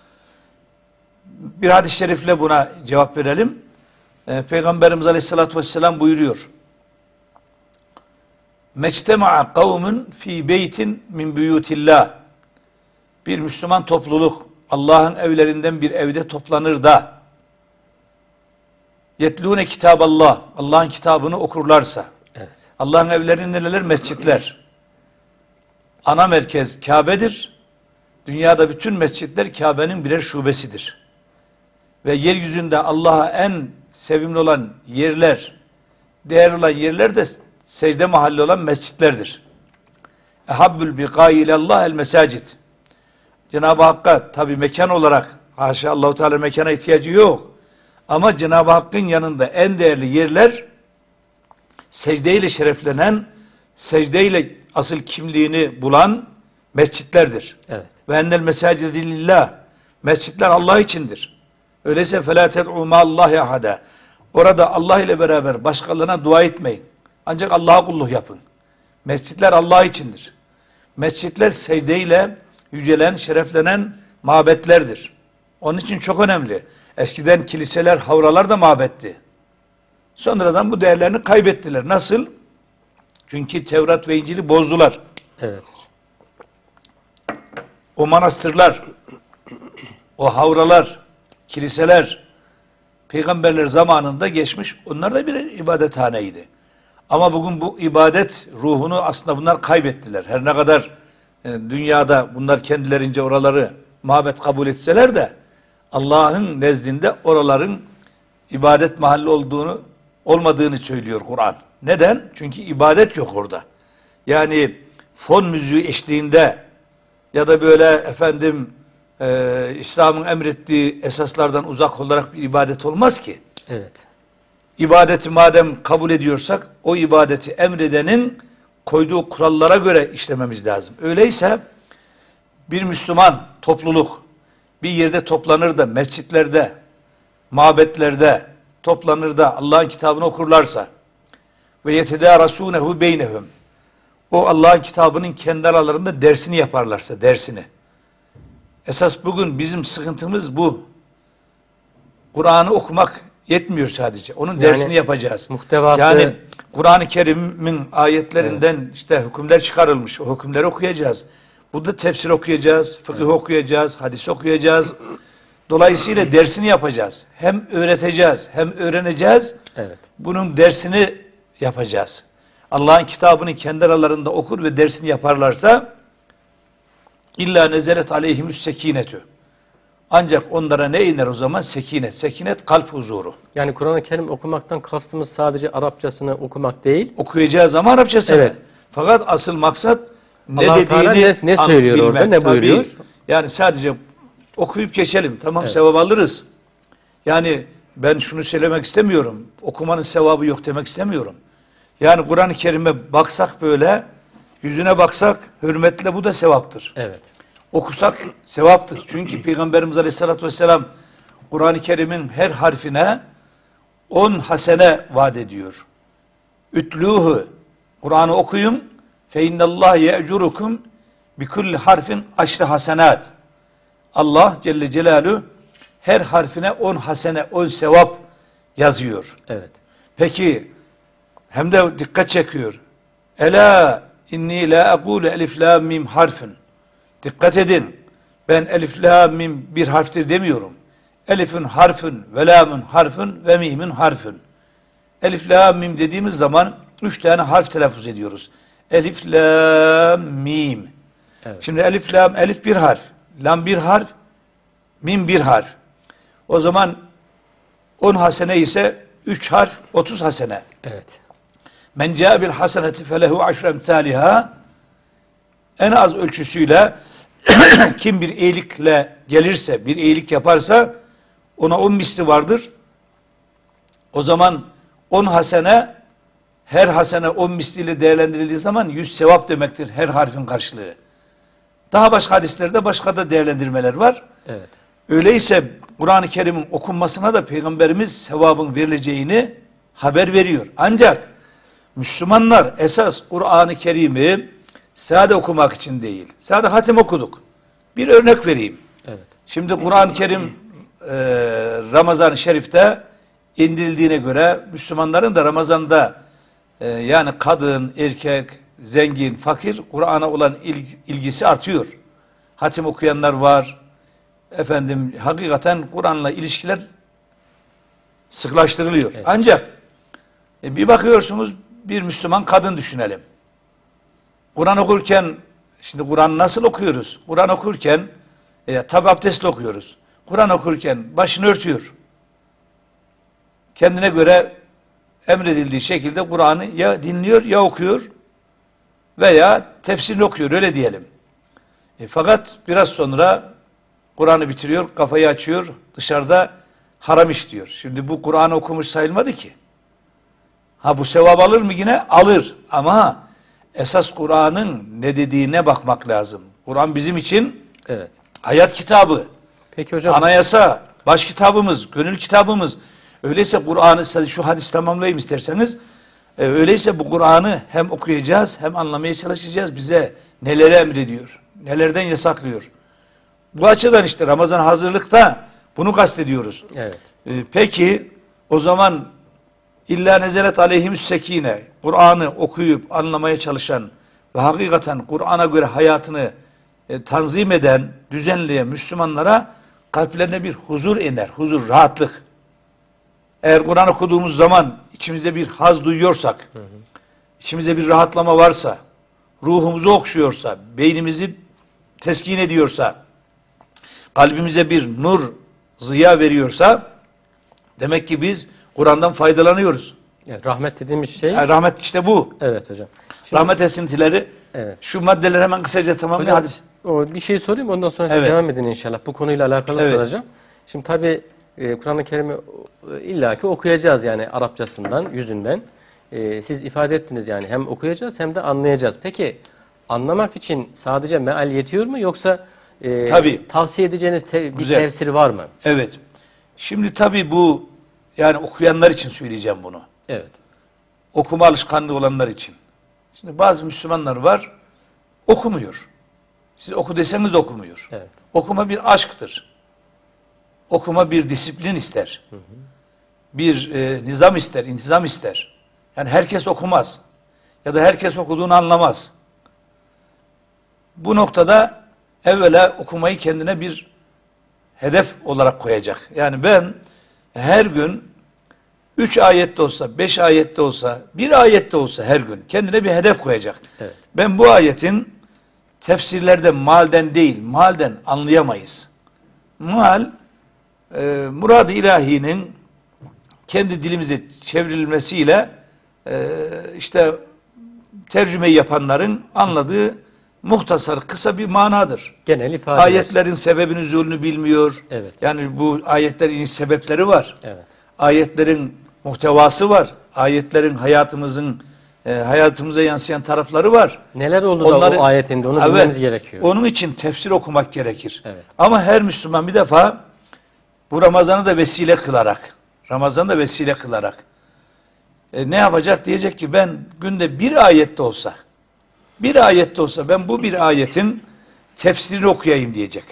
Speaker 3: Bir hadis-i şerifle buna cevap verelim. Peygamberimiz Aleyhisselatü Vesselam buyuruyor. Mectema'a kavmun fi beytin min buyutillah. Bir Müslüman topluluk Allah'ın evlerinden bir evde toplanır da yetlûne kitaballah, Allah'ın kitabını okurlarsa.
Speaker 2: Evet.
Speaker 3: Allah'ın evlerinde neler? Mescitler. Ana merkez Kabe'dir. Dünyada bütün mescitler Kabe'nin birer şubesidir. Ve yeryüzünde Allah'a en sevimli olan yerler, değerli olan yerler de secde mahalli olan mescitlerdir. Ehabbül biqâi ilallah el mesacid. Cenab-ı Hakk'a tabi mekan olarak haşa Allah-u Teala mekana ihtiyacı yok. Ama Cenab-ı Hakk'ın yanında en değerli yerler secdeyle şereflenen, secdeyle asıl kimliğini bulan mescitlerdir.
Speaker 2: Evet.
Speaker 3: Ve ennel mesacide lillah. Mescitler Allah içindir. Öyleyse felâ ted'û mâallâhi ahadâ. Orada Allah ile beraber başkalarına dua etmeyin. Ancak Allah'a kulluk yapın. Mescitler Allah içindir. Mescitler secdeyle yücelen, şereflenen mabetlerdir. Onun için çok önemli. Eskiden kiliseler, havralar da mabetti. Sonradan bu değerlerini kaybettiler. Nasıl? Çünkü Tevrat ve İncil'i bozdular.
Speaker 2: Evet.
Speaker 3: O manastırlar, o havralar, kiliseler, peygamberler zamanında geçmiş, onlar da bir ibadethaneydi. Ama bugün bu ibadet ruhunu aslında bunlar kaybettiler. Her ne kadar dünyada bunlar kendilerince oraları mabet kabul etseler de Allah'ın nezdinde oraların ibadet mahalli olmadığını söylüyor Kur'an. Neden? Çünkü ibadet yok orada. Yani fon müziği eşliğinde ya da böyle efendim İslam'ın emrettiği esaslardan uzak olarak bir ibadet olmaz ki.
Speaker 2: Evet.
Speaker 3: İbadeti madem kabul ediyorsak o ibadeti emredenin koyduğu kurallara göre işlememiz lazım. Öyleyse bir Müslüman topluluk bir yerde toplanır da mescitlerde, mabetlerde toplanır da Allah'ın kitabını okurlarsa ve yetedârasûnehu beynehum, o Allah'ın kitabının kendi aralarında dersini yaparlarsa, dersini. Esas bugün bizim sıkıntımız bu. Kur'an'ı okumak yetmiyor sadece. Onun dersini yapacağız.
Speaker 2: Muhtevası...
Speaker 3: Yani Kur'an-ı Kerim'in ayetlerinden işte hükümler çıkarılmış. O hükümleri okuyacağız. Burada tefsir okuyacağız, fıkıh okuyacağız, hadis okuyacağız. Dolayısıyla dersini yapacağız. Hem öğreteceğiz, hem öğreneceğiz.
Speaker 2: Evet.
Speaker 3: Bunun dersini yapacağız. Allah'ın kitabını kendi aralarında okur ve dersini yaparlarsa illa nezelet aleyhimüs sekinetü. Ancak onlara ne iner o zaman? Sekinet. Sekinet kalp huzuru.
Speaker 2: Yani Kur'an-ı Kerim okumaktan kastımız sadece Arapçasını okumak değil.
Speaker 3: Okuyacağız ama Arapçasını.
Speaker 2: Evet.
Speaker 3: Fakat asıl maksat ne
Speaker 2: Allah-u
Speaker 3: dediğini
Speaker 2: Teala ne söylüyor
Speaker 3: bilmek.
Speaker 2: orada, ne buyuruyor?
Speaker 3: Tabii, yani sadece okuyup geçelim. Tamam,
Speaker 2: Evet.
Speaker 3: sevap alırız. Yani ben şunu söylemek istemiyorum. Okumanın sevabı yok demek istemiyorum. Yani Kur'an-ı Kerim'e baksak böyle, yüzüne baksak hürmetle bu da sevaptır.
Speaker 2: Evet.
Speaker 3: Okusak sevaptır. Çünkü Peygamberimiz Aleyhisselatü Vesselam Kur'an-ı Kerim'in her harfine 10 hasene vaat ediyor. Ütlûhü, Kur'an'ı okuyun, fe innallâh ye'curukum bi kulli harfin aşrı hasenat. Allah Celle Celaluhu her harfine 10 hasene, 10 sevap yazıyor.
Speaker 2: Evet.
Speaker 3: Peki hem de dikkat çekiyor. Ela inni la aqulu elif la mim harfun. Dikkat edin. Ben elif la mim bir harftir demiyorum. Elifün harfün ve lamun harfün ve mimin harfün. Elif la mim dediğimiz zaman 3 tane harf telaffuz ediyoruz. Elif la mim.
Speaker 2: Evet.
Speaker 3: Şimdi elif lam, elif bir harf, lam bir harf, mim bir harf. O zaman 10 hasene ise 3 harf 30 hasene.
Speaker 2: Evet.
Speaker 3: Men caa bil haseneti felehu aşru emsaliha. En az ölçüsüyle kim bir iyilikle gelirse, bir iyilik yaparsa ona 10 misli vardır. O zaman 10 hasene, her hasene 10 misliyle değerlendirildiği zaman 100 sevap demektir her harfin karşılığı. Daha başka hadislerde başka da değerlendirmeler var.
Speaker 2: Evet.
Speaker 3: Öyleyse Kur'an-ı Kerim'in okunmasına da Peygamberimiz sevabın verileceğini haber veriyor. Ancak Müslümanlar esas Kur'an-ı Kerim'i sade okumak için değil. Sade hatim okuduk. Bir örnek vereyim.
Speaker 2: Evet.
Speaker 3: Şimdi Kur'an-ı Kerim Ramazan-ı Şerif'te indirildiğine göre Müslümanların da Ramazan'da yani kadın, erkek, zengin, fakir Kur'an'a olan ilgisi artıyor. Hatim okuyanlar var. Efendim hakikaten Kur'an'la ilişkiler sıklaştırılıyor.
Speaker 2: Evet.
Speaker 3: Ancak bir bakıyorsunuz bir Müslüman kadın düşünelim. Kur'an okurken şimdi Kur'an nasıl okuyoruz? Kur'an okurken tabi abdestle okuyoruz. Kur'an okurken başını örtüyor. Kendine göre emredildiği şekilde Kur'an'ı ya dinliyor ya okuyor veya tefsirini okuyor öyle diyelim. Fakat biraz sonra Kur'an'ı bitiriyor, kafayı açıyor, dışarıda haram işliyor. Şimdi bu Kur'an'ı okumuş sayılmadı ki. Ha bu sevap alır mı yine? Alır. Ama esas Kur'an'ın ne dediğine bakmak lazım. Kur'an bizim için
Speaker 2: Evet.
Speaker 3: hayat kitabı,
Speaker 2: Peki hocam.
Speaker 3: anayasa, baş kitabımız, gönül kitabımız. Öyleyse Kur'an'ı, şu hadis tamamlayayım isterseniz. Öyleyse bu Kur'an'ı hem okuyacağız hem anlamaya çalışacağız. Bize neleri emrediyor, nelerden yasaklıyor. Bu açıdan işte Ramazan hazırlıkta bunu kastediyoruz.
Speaker 2: Evet.
Speaker 3: Peki o zaman illa nezelet aleyhimüs sekine, Kur'an'ı okuyup anlamaya çalışan ve hakikaten Kur'an'a göre hayatını tanzim eden, düzenleyen Müslümanlara kalplerine bir huzur iner, huzur, rahatlık. Eğer Kur'an okuduğumuz zaman içimizde bir haz duyuyorsak, içimizde bir rahatlama varsa, ruhumuzu okşuyorsa, beynimizi teskin ediyorsa, kalbimize bir nur ziya veriyorsa demek ki biz Kur'an'dan faydalanıyoruz.
Speaker 2: Evet, rahmet dediğimiz şey.
Speaker 3: Yani rahmet işte bu.
Speaker 2: Evet hocam. Şimdi,
Speaker 3: Rahmet esintileri.
Speaker 2: Evet.
Speaker 3: Şu maddeleri hemen kısaca tamamlayın.
Speaker 2: hocam,
Speaker 3: Hadi.
Speaker 2: o bir şey sorayım, ondan sonra siz
Speaker 3: Evet.
Speaker 2: devam edin inşallah. Bu konuyla alakalı
Speaker 3: Evet.
Speaker 2: soracağım. Şimdi tabii Kur'an-ı Kerim'i illaki okuyacağız yani Arapçasından, yüzünden. Siz ifade ettiniz yani hem okuyacağız hem de anlayacağız. Peki anlamak için sadece meal yetiyor mu, yoksa
Speaker 3: Tabii.
Speaker 2: tavsiye edeceğiniz bir
Speaker 3: Güzel.
Speaker 2: tefsiri var mı?
Speaker 3: Evet. Şimdi tabii bu yani okuyanlar için söyleyeceğim bunu.
Speaker 2: Evet.
Speaker 3: Okuma alışkanlığı olanlar için. Şimdi bazı Müslümanlar var okumuyor. Siz oku deseniz de okumuyor.
Speaker 2: Evet.
Speaker 3: Okuma bir aşktır. Okuma bir disiplin ister. Bir nizam ister, intizam ister. Yani herkes okumaz. Ya da herkes okuduğunu anlamaz. Bu noktada evvela okumayı kendine bir hedef olarak koyacak. Yani ben her gün 3 ayette olsa, 5 ayette olsa, 1 ayette olsa her gün kendine bir hedef koyacak.
Speaker 2: Evet.
Speaker 3: Ben bu ayetin tefsirlerde malden değil, malden anlayamayız. Mal, murad-ı ilahinin kendi dilimize çevrilmesiyle işte tercümeyi yapanların anladığı muhtasar, kısa bir manadır.
Speaker 2: Genel ifadeler.
Speaker 3: Ayetlerin sebebini, nüzulünü bilmiyor.
Speaker 2: Evet.
Speaker 3: Yani bu ayetlerin sebepleri var.
Speaker 2: Evet.
Speaker 3: Ayetlerin muhtevası var. Ayetlerin hayatımıza yansıyan tarafları var.
Speaker 2: Neler oldu da o ayetinde onu bilmemiz gerekiyor.
Speaker 3: Onun için tefsir okumak gerekir.
Speaker 2: Evet.
Speaker 3: Ama her Müslüman bir defa bu Ramazan'ı da vesile kılarak ne yapacak? Diyecek ki ben günde bir ayette olsa ben bu bir ayetin tefsirini okuyayım diyecek.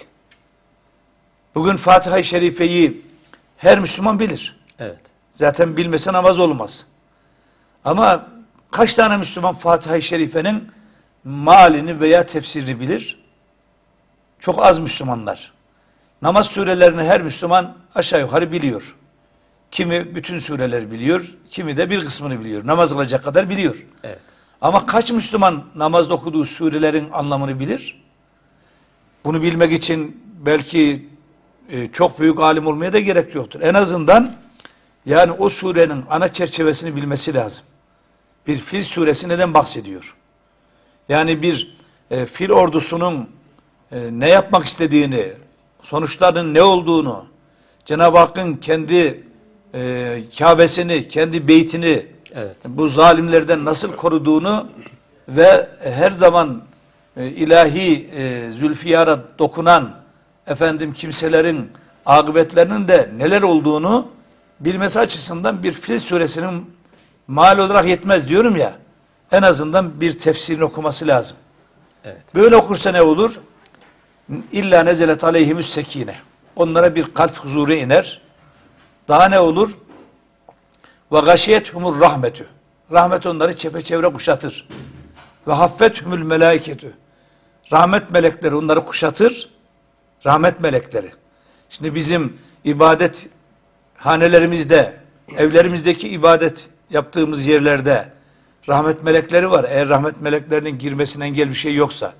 Speaker 3: Bugün Fatiha-i Şerife'yi her Müslüman bilir.
Speaker 2: Evet.
Speaker 3: Zaten bilmese namaz olmaz. Ama kaç tane Müslüman Fatiha-i Şerife'nin malini veya tefsirini bilir? Çok az Müslümanlar. Namaz surelerini her Müslüman aşağı yukarı biliyor. Kimi bütün sureleri biliyor, kimi de bir kısmını biliyor. Namaz kılacak kadar biliyor.
Speaker 2: Evet.
Speaker 3: Ama kaç Müslüman namazda okuduğu surelerin anlamını bilir? Bunu bilmek için belki çok büyük alim olmaya da gerek yoktur. En azından yani o surenin ana çerçevesini bilmesi lazım. Bir Fil suresi neden bahsediyor? Yani bir fil ordusunun ne yapmak istediğini, sonuçlarının ne olduğunu, Cenab-ı Hakk'ın kendi Kabe'sini, kendi beytini
Speaker 2: Evet.
Speaker 3: bu zalimlerden nasıl koruduğunu ve her zaman ilahi zülfiyara dokunan kimselerin akıbetlerinin de neler olduğunu bilmesi açısından bir Fil suresinin mal olarak yetmez diyorum ya. En azından bir tefsirini okuması lazım.
Speaker 2: Evet.
Speaker 3: Böyle okursa ne olur? İlla nezelet aleyhimüs sekine. Onlara bir kalp huzuru iner. Daha ne olur? Ve gâşiyethumur rahmetü. Rahmet onları çepeçevre kuşatır. Ve haffethumul melâiketü. Rahmet melekleri onları kuşatır. Rahmet melekleri. Şimdi bizim ibadet hanelerimizde, evlerimizdeki ibadet yaptığımız yerlerde rahmet melekleri var. Eğer rahmet meleklerinin girmesine engel bir şey yoksa,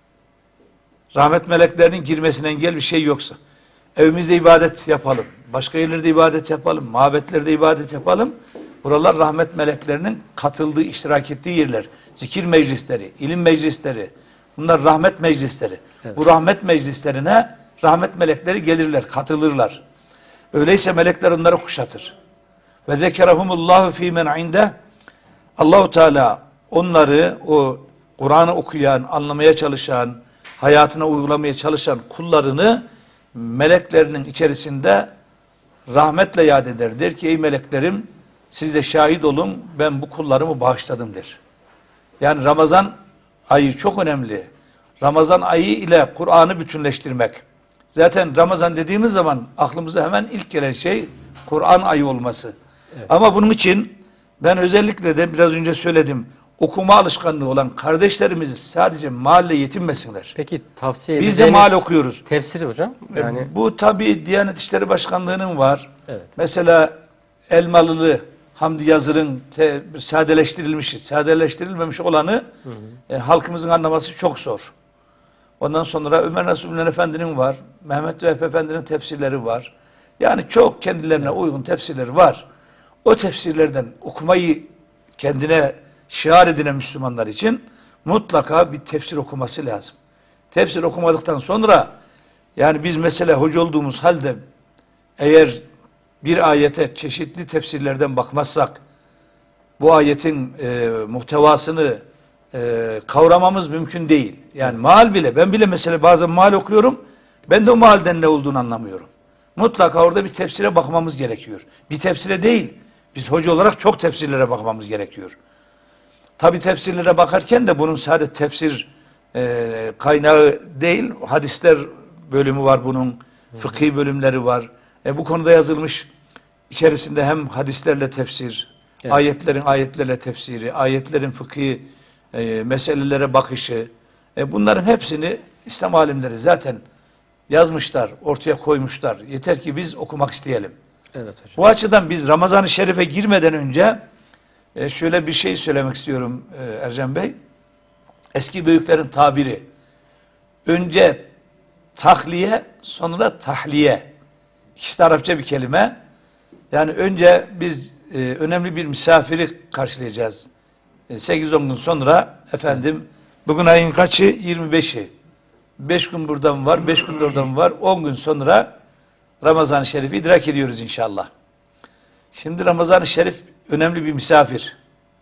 Speaker 3: evimizde ibadet yapalım, başka yerlerde ibadet yapalım, mabetlerde ibadet yapalım. Buralar rahmet meleklerinin katıldığı, iştirak ettiği yerler. Zikir meclisleri, ilim meclisleri, bunlar rahmet meclisleri.
Speaker 2: Evet.
Speaker 3: Bu rahmet meclislerine rahmet melekleri gelirler, katılırlar. Öyleyse melekler onları kuşatır. Ve zekerahumullahu fî men inde. Allahu Teala onları, o Kur'an'ı okuyan, anlamaya çalışan, hayatına uygulamaya çalışan kullarını meleklerinin içerisinde rahmetle yad eder. Der ki ey meleklerim siz de şahit olun ben bu kullarımı bağışladım der. Yani Ramazan ayı çok önemli. Ramazan ayı ile Kur'an'ı bütünleştirmek. Zaten Ramazan dediğimiz zaman aklımıza hemen ilk gelen şey Kur'an ayı olması. Evet. Ama bunun için ben özellikle de biraz önce söyledim. Okuma alışkanlığı olan kardeşlerimiz sadece mahalle yetinmesinler.
Speaker 2: Peki tavsiye
Speaker 3: Biz
Speaker 2: edeceğiniz
Speaker 3: de mahalle okuyoruz.
Speaker 2: tefsiri hocam? Yani
Speaker 3: Bu tabi Diyanet İşleri Başkanlığı'nın var.
Speaker 2: Evet.
Speaker 3: Mesela Elmalılı Hamdi Yazır'ın sadeleştirilmemiş olanı halkımızın anlaması çok zor. Ondan sonra Ömer Nasuh Bilinen Efendi'nin var. Mehmet Vehbi Efendi'nin tefsirleri var. Yani çok kendilerine uygun tefsirleri var. O tefsirlerden okumayı kendine şiar edinen Müslümanlar için mutlaka bir tefsir okuması lazım. Tefsir okumadıktan sonra yani biz mesela hoca olduğumuz halde eğer bir ayete çeşitli tefsirlerden bakmazsak bu ayetin muhtevasını kavramamız mümkün değil. Yani meal bile, ben bile mesela bazen meal okuyorum, ben de o mealden ne olduğunu anlamıyorum. Mutlaka orada bir tefsire bakmamız gerekiyor. Bir tefsire değil, biz hoca olarak çok tefsirlere bakmamız gerekiyor. Tabi tefsirlere bakarken de bunun sadece tefsir kaynağı değil, hadisler bölümü var bunun, fıkhi bölümleri var. Bu konuda yazılmış içerisinde hem hadislerle tefsir, evet, ayetlerin ayetlerle tefsiri, ayetlerin fıkhi meselelere bakışı, bunların hepsini İslam alimleri zaten yazmışlar, ortaya koymuşlar. Yeter ki biz okumak isteyelim.
Speaker 2: Evet hocam.
Speaker 3: Bu açıdan biz Ramazan-ı Şerif'e girmeden önce şöyle bir şey söylemek istiyorum Ercan Bey. Eski büyüklerin tabiri, önce tahliye, sonra tahliye. İkisi de Arapça bir kelime. Yani önce biz önemli bir misafiri karşılayacağız. 8-10 gün sonra efendim, bugün ayın kaçı? 25'i. 5 gün buradan var, 5 gün de oradan var. 10 gün sonra Ramazan-ı Şerif'i idrak ediyoruz inşallah. Şimdi Ramazan-ı Şerif önemli bir misafir.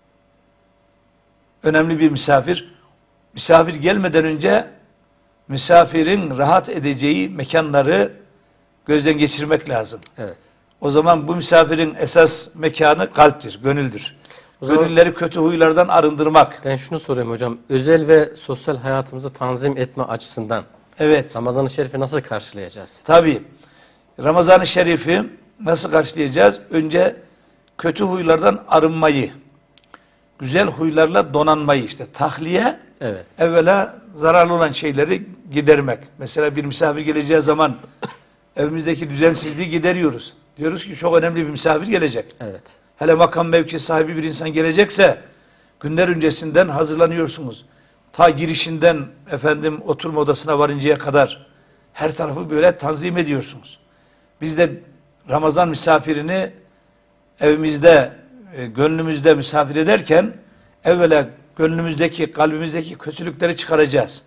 Speaker 3: Önemli bir misafir. Misafir gelmeden önce misafirin rahat edeceği mekanları gözden geçirmek lazım.
Speaker 2: Evet.
Speaker 3: O zaman bu misafirin esas mekanı kalptir, gönüldür. Gönülleri kötü huylardan arındırmak.
Speaker 2: Ben şunu sorayım hocam. Özel ve sosyal hayatımızı tanzim etme açısından
Speaker 3: evet,
Speaker 2: Ramazan-ı Şerif'i nasıl karşılayacağız?
Speaker 3: Tabii. Ramazan-ı Şerif'i nasıl karşılayacağız? Önce kötü huylardan arınmayı, güzel huylarla donanmayı, işte tahliye,
Speaker 2: Evet.
Speaker 3: evvela zararlı olan şeyleri gidermek. Mesela bir misafir geleceği zaman evimizdeki düzensizliği gideriyoruz. Diyoruz ki çok önemli bir misafir gelecek.
Speaker 2: Evet.
Speaker 3: Hele makam mevki sahibi bir insan gelecekse günler öncesinden hazırlanıyorsunuz. Ta girişinden efendim oturma odasına varıncaya kadar her tarafı böyle tanzim ediyorsunuz. Biz de Ramazan misafirini evimizde, gönlümüzde misafir ederken evvela gönlümüzdeki, kalbimizdeki kötülükleri çıkaracağız.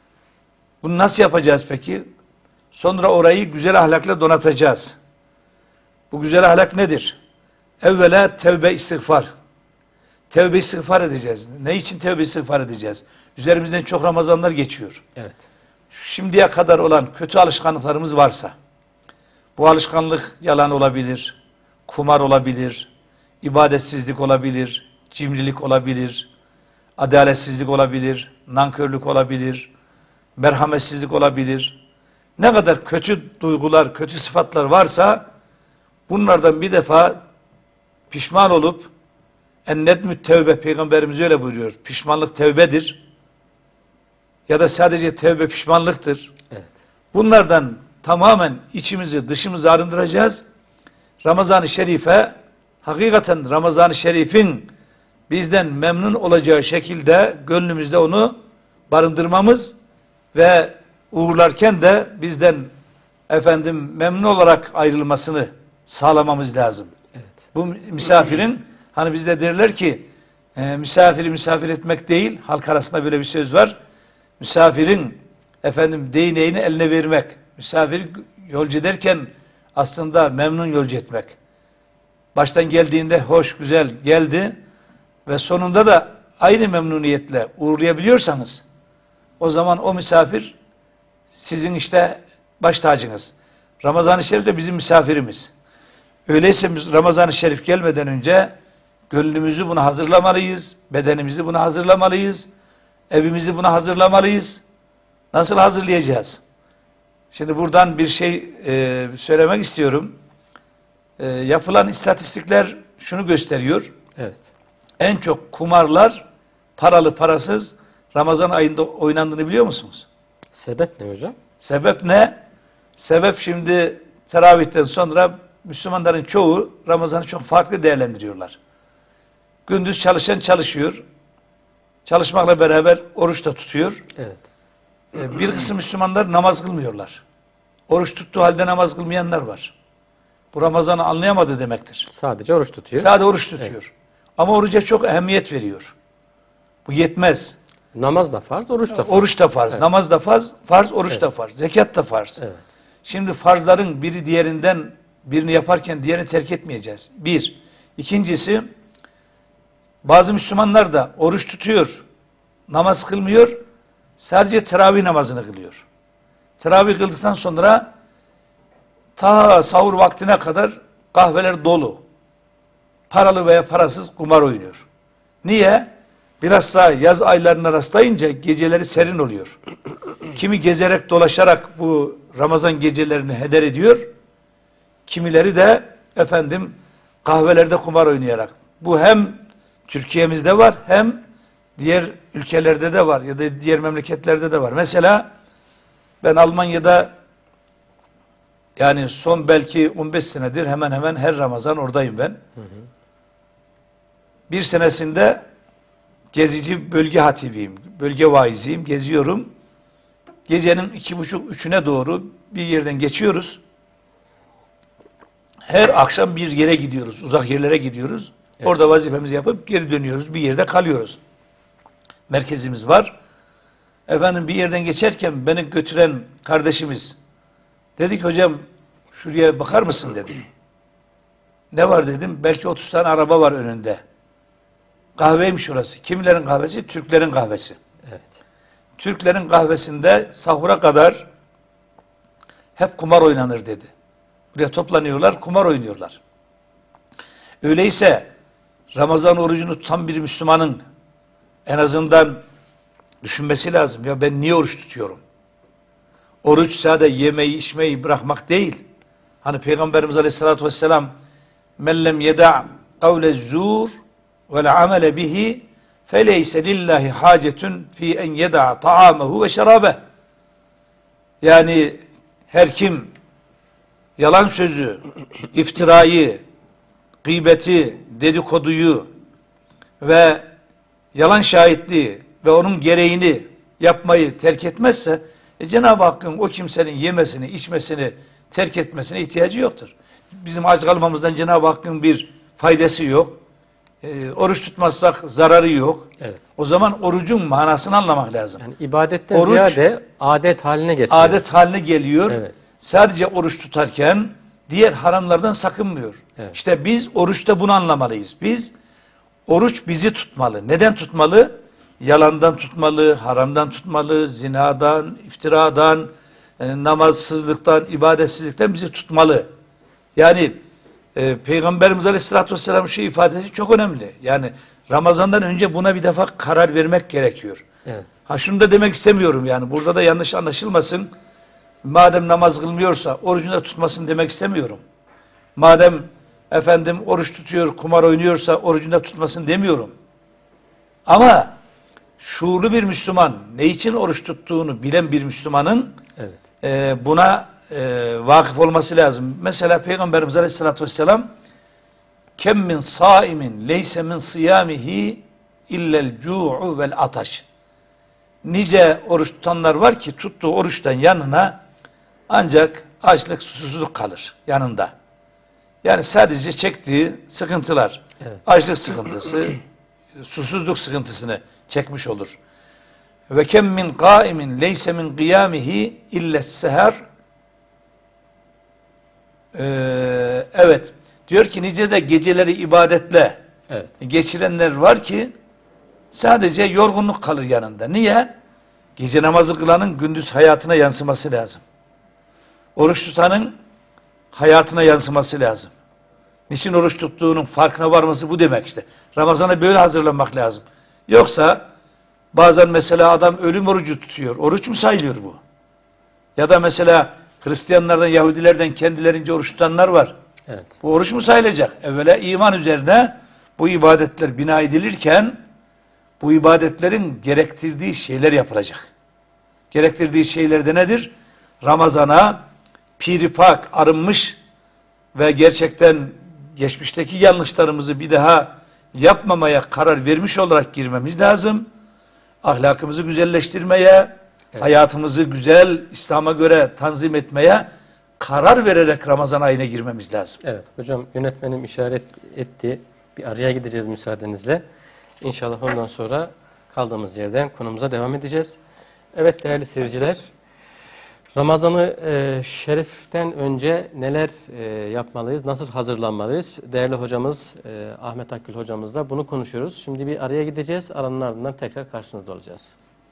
Speaker 3: Bunu nasıl yapacağız peki? Sonra orayı güzel ahlakla donatacağız. Bu güzel ahlak nedir? Evvela tevbe istiğfar. Tevbe istiğfar edeceğiz. Ne için tevbe istiğfar edeceğiz? Üzerimizden çok Ramazanlar geçiyor.
Speaker 2: Evet.
Speaker 3: Şimdiye kadar olan kötü alışkanlıklarımız varsa, bu alışkanlık yalan olabilir, kumar olabilir, ibadetsizlik olabilir, cimrilik olabilir, adaletsizlik olabilir, nankörlük olabilir, merhametsizlik olabilir. Ne kadar kötü duygular, kötü sıfatlar varsa bunlardan bir defa pişman olup ennedmü tevbe, Peygamberimiz öyle buyuruyor. Pişmanlık tevbedir. Ya da sadece tevbe pişmanlıktır.
Speaker 2: Evet.
Speaker 3: Bunlardan tamamen içimizi, dışımızı arındıracağız. Ramazan-ı Şerif'e, hakikaten Ramazan-ı Şerif'in bizden memnun olacağı şekilde gönlümüzde onu barındırmamız ve uğurlarken de bizden efendim memnun olarak ayrılmasını sağlamamız lazım.
Speaker 2: Evet.
Speaker 3: Bu misafirin, hani bizde derler ki misafiri misafir etmek değil, halk arasında böyle bir söz var. Misafirin efendim değneğini eline vermek. Misafiri yolcu ederken aslında memnun yolcu etmek. Baştan geldiğinde hoş, güzel geldi ve sonunda da aynı memnuniyetle uğurlayabiliyorsanız o zaman o misafir sizin işte baş tacınız. Ramazan-ı Şerif de bizim misafirimiz. Öyleyse Ramazan-ı Şerif gelmeden önce gönlümüzü buna hazırlamalıyız, bedenimizi buna hazırlamalıyız, evimizi buna hazırlamalıyız. Nasıl hazırlayacağız? Şimdi buradan bir şey söylemek istiyorum. Yapılan istatistikler şunu gösteriyor.
Speaker 2: Evet.
Speaker 3: En çok kumarlar paralı parasız Ramazan ayında oynandığını biliyor musunuz?
Speaker 2: Sebep ne hocam?
Speaker 3: Sebep ne? Sebep şimdi teravihten sonra Müslümanların çoğu Ramazan'ı çok farklı değerlendiriyorlar. Gündüz çalışan çalışıyor. Çalışmakla beraber oruç da tutuyor.
Speaker 2: Evet.
Speaker 3: Bir kısım Müslümanlar namaz kılmıyorlar. Oruç tuttuğu halde namaz kılmayanlar var. bu Ramazan'ı anlayamadı demektir.
Speaker 2: Sadece oruç tutuyor.
Speaker 3: Sadece oruç tutuyor. Ama oruca çok ehemmiyet veriyor. Bu yetmez.
Speaker 2: Namaz da farz, oruç da farz.
Speaker 3: Oruç da farz,
Speaker 2: Evet.
Speaker 3: namaz da farz, oruç da farz, zekat da farz.
Speaker 2: Evet.
Speaker 3: Şimdi farzların biri diğerinden birini yaparken diğerini terk etmeyeceğiz. Bir. İkincisi, bazı Müslümanlar da oruç tutuyor, namaz kılmıyor, sadece teravih namazını kılıyor. Teravih kıldıktan sonra ta sahur vaktine kadar kahveler dolu. Paralı veya parasız kumar oynuyor. Niye? Bilhassa yaz aylarına rastlayınca geceleri serin oluyor. Kimi gezerek dolaşarak bu Ramazan gecelerini heder ediyor. Kimileri de efendim kahvelerde kumar oynayarak. Bu hem Türkiye'mizde var hem diğer ülkelerde de var ya da diğer memleketlerde de var. Mesela ben Almanya'da yani son belki 15 senedir hemen hemen her Ramazan oradayım ben. Bir senesinde gezici bölge hatibiyim, bölge vaiziyim, geziyorum. Gecenin 2.30-3'üne doğru bir yerden geçiyoruz. Her akşam bir yere gidiyoruz, uzak yerlere gidiyoruz. Evet. Orada vazifemizi yapıp geri dönüyoruz, bir yerde kalıyoruz. Merkezimiz var. Efendim bir yerden geçerken beni götüren kardeşimiz dedi ki hocam şuraya bakar mısın dedi. Ne var dedim, belki 30 tane araba var önünde. Kahveymiş orası. Kimilerin kahvesi? Türklerin kahvesi.
Speaker 2: Evet.
Speaker 3: Türklerin kahvesinde sahura kadar hep kumar oynanır dedi. Buraya toplanıyorlar, kumar oynuyorlar. Öyleyse Ramazan orucunu tutan bir Müslümanın en azından düşünmesi lazım. Ya ben niye oruç tutuyorum? Oruç sadece yemeği, içmeyi bırakmak değil. Hani Peygamberimiz Aleyhisselatü Vesselam men lem yeda' kavle zur vel amele bihi feleyse lillahi hacetun fi en yeda' ta'amehu ve şerabe. Yani her kim yalan sözü, iftirayı, gıybeti, dedikoduyu ve yalan şahitliği ve onun gereğini yapmayı terk etmezse Cenab-ı Hakk'ın o kimsenin yemesini, içmesini terk etmesine ihtiyacı yoktur. Bizim aç kalmamızdan Cenab-ı Hakk'ın bir faydası yok. Oruç tutmazsak zararı yok. Evet. O zaman orucun manasını anlamak lazım.
Speaker 2: Yani ibadetten ziyade adet haline getiriyor.
Speaker 3: Adet haline geliyor. Evet. Sadece oruç tutarken diğer haramlardan sakınmıyor. Evet. İşte biz oruçta bunu anlamalıyız. Oruç bizi tutmalı. Neden tutmalı? Yalandan tutmalı, haramdan tutmalı, zinadan, iftiradan, namazsızlıktan, ibadetsizlikten bizi tutmalı. Yani Peygamberimiz Aleyhisselatü Vesselam'ın şu ifadesi çok önemli. Yani Ramazan'dan önce buna bir defa karar vermek gerekiyor. Evet. Şunu da demek istemiyorum yani. Burada da yanlış anlaşılmasın. Madem namaz kılmıyorsa orucunu da tutmasın demek istemiyorum. Madem efendim oruç tutuyor, kumar oynuyorsa orucunu da tutmasın demiyorum. Ama şuurlu bir Müslüman, ne için oruç tuttuğunu bilen bir Müslümanın buna vakıf olması lazım. Mesela Peygamberimiz Aleyhisselatü Vesselam kem min saimin leyse min siyamihi illel cu'u vel ataş. Nice oruç tutanlar var ki tuttuğu oruçtan yanına ancak açlık, susuzluk kalır yanında. Yani sadece çektiği sıkıntılar, açlık sıkıntısı, susuzluk sıkıntısını çekmiş olur. Ve kem min qaimin leyse min qiyamihi illa seher. Evet. Diyor ki nice de geceleri ibadetle geçirenler var ki sadece yorgunluk kalır yanında. Niye? Gece namazı kılanın gündüz hayatına yansıması lazım. Oruç tutanın hayatına yansıması lazım. Niçin oruç tuttuğunun farkına varması bu demek işte. Ramazan'a böyle hazırlanmak lazım. Yoksa bazen mesela adam ölüm orucu tutuyor. Oruç mu sayılıyor bu? Ya da mesela Hristiyanlardan, Yahudilerden kendilerince oruç tutanlar var. Evet. Bu oruç mu sayılacak? Evvela iman üzerine bu ibadetler bina edilirken bu ibadetlerin gerektirdiği şeyler yapılacak. Gerektirdiği şeyler de nedir? Ramazana piripak arınmış ve gerçekten geçmişteki yanlışlarımızı bir daha yapmamaya karar vermiş olarak girmemiz lazım. Ahlakımızı güzelleştirmeye, hayatımızı güzel, İslam'a göre tanzim etmeye karar vererek Ramazan ayına girmemiz lazım.
Speaker 2: Evet hocam, yönetmenim işaret etti. Bir araya gideceğiz müsaadenizle. İnşallah ondan sonra kaldığımız yerden konumuza devam edeceğiz. Evet değerli seyirciler, Ramazan-ı Şerif'ten önce neler yapmalıyız, nasıl hazırlanmalıyız? Değerli hocamız Ahmet Akgül hocamızla bunu konuşuyoruz. Şimdi bir araya gideceğiz, aranın ardından tekrar karşınızda olacağız.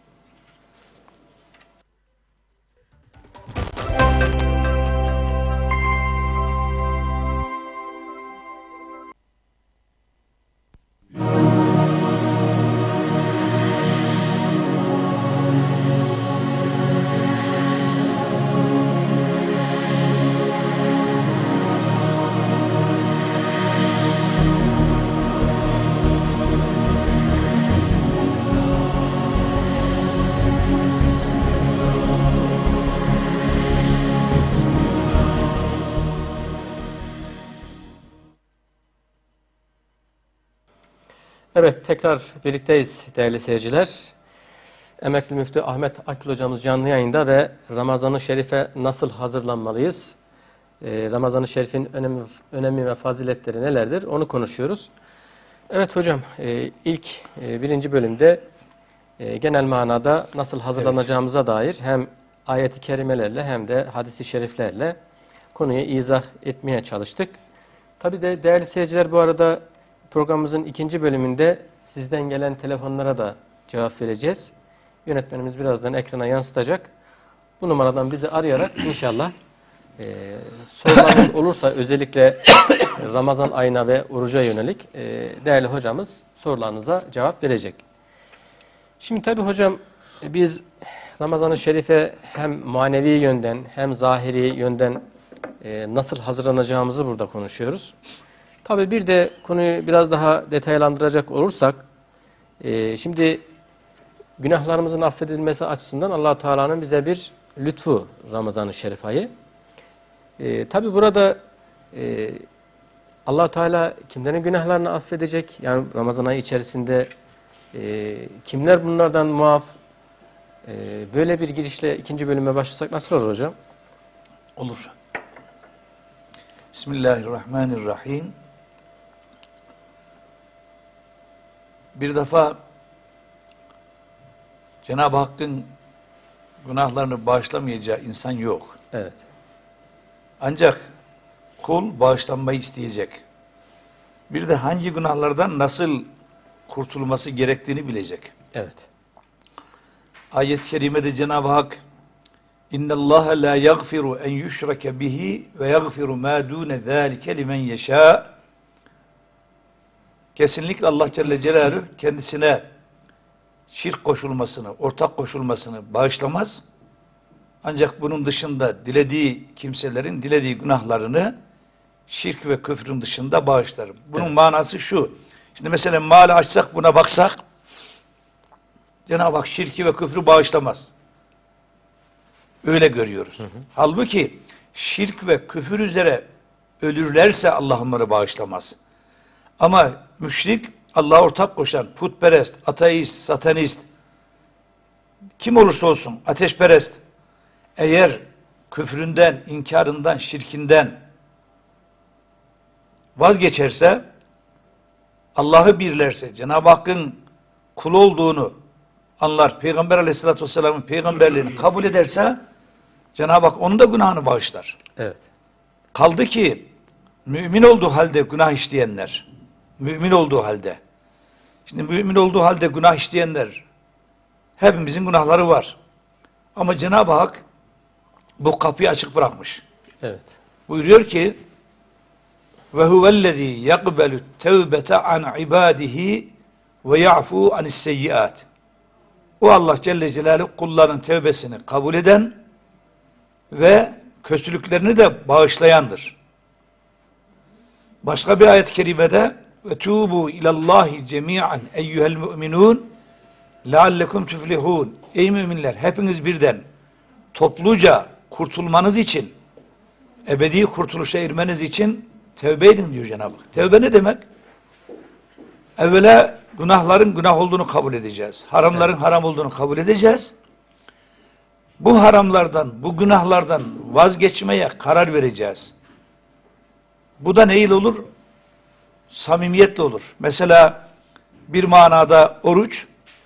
Speaker 2: Evet, tekrar birlikteyiz değerli seyirciler. Emekli Müftü Ahmet Akgül hocamız canlı yayında ve Ramazan-ı Şerif'e nasıl hazırlanmalıyız? Ramazan-ı Şerif'in önemi ve faziletleri nelerdir? Onu konuşuyoruz. Evet hocam, ilk birinci bölümde genel manada nasıl hazırlanacağımıza dair hem ayet-i kerimelerle hem de hadis-i şeriflerle konuyu izah etmeye çalıştık. Tabii de değerli seyirciler, bu arada programımızın ikinci bölümünde sizden gelen telefonlara da cevap vereceğiz. Yönetmenimiz birazdan ekrana yansıtacak. Bu numaradan bizi arayarak inşallah sorularınız olursa özellikle Ramazan ayına ve oruca yönelik değerli hocamız sorularınıza cevap verecek. Şimdi tabii hocam biz Ramazan-ı Şerif'e hem manevi yönden hem zahiri yönden nasıl hazırlanacağımızı burada konuşuyoruz. Tabii bir de konuyu biraz daha detaylandıracak olursak, şimdi günahlarımızın affedilmesi açısından Allah-u Teala'nın bize bir lütfu Ramazan-ı Şerif ayı. Tabii burada Allah-u Teala kimlerin günahlarını affedecek? Yani Ramazan ayı içerisinde kimler bunlardan muaf? Böyle bir girişle ikinci bölüme başlasak nasıl olur hocam?
Speaker 3: Olur. Bismillahirrahmanirrahim. Bir defa Cenab-ı Hakk'ın günahlarını bağışlamayacağı insan yok.
Speaker 2: Evet.
Speaker 3: Ancak kul bağışlanmayı isteyecek. Bir de hangi günahlardan nasıl kurtulması gerektiğini bilecek.
Speaker 2: Evet.
Speaker 3: Ayet-i kerimede Cenab-ı Hak İnna Allah la yaghfiru en yushrake bihi ve yaghfiru ma dun zalika limen yasha. Kesinlikle Allah Celle Celaluhu kendisine şirk koşulmasını, ortak koşulmasını bağışlamaz. Ancak bunun dışında dilediği kimselerin dilediği günahlarını şirk ve küfrün dışında bağışlar. Bunun manası şu. Şimdi mesela mali açsak buna baksak Cenab-ı Hak şirki ve küfrü bağışlamaz. Öyle görüyoruz. Halbuki şirk ve küfür üzere ölürlerse Allah onları bağışlamaz. Ama müşrik, Allah'a ortak koşan, putperest, ateist, satanist, kim olursa olsun ateşperest, eğer küfründen, inkarından, şirkinden vazgeçerse, Allah'ı birlerse, Cenab-ı Hakk'ın kul olduğunu anlar, Peygamber Aleyhisselatü Vesselam'ın peygamberliğini kabul ederse, Cenab-ı Hak onun da günahını bağışlar.
Speaker 2: Evet.
Speaker 3: Kaldı ki, mümin olduğu halde günah işleyenler, mümin olduğu halde, şimdi mümin olduğu halde günah işleyenler, hepimizin günahları var. Ama Cenab-ı Hak bu kapıyı açık bırakmış.
Speaker 2: Evet.
Speaker 3: Buyuruyor ki, ve huvellezî yakbelu tevbete an ibadihi ve ya'fu anis seyyiat. O Allah Celle Celaluhu kulların tevbesini kabul eden ve kötülüklerini de bağışlayandır. Başka bir ayet-i kerimede ve tuğbu ilallahi cemi'an eyyuhel mu'minun leallekum tuflihun. Ey müminler, hepiniz birden topluca kurtulmanız için, ebedi kurtuluşa ermeniz için tevbe edin diyor Cenab-ı Hak. Tevbe ne demek? Evvela günahların günah olduğunu kabul edeceğiz. Haramların haram olduğunu kabul edeceğiz. Bu haramlardan, bu günahlardan vazgeçmeye karar vereceğiz. Bu da neyle olur? Samimiyetle olur. Mesela bir manada oruç,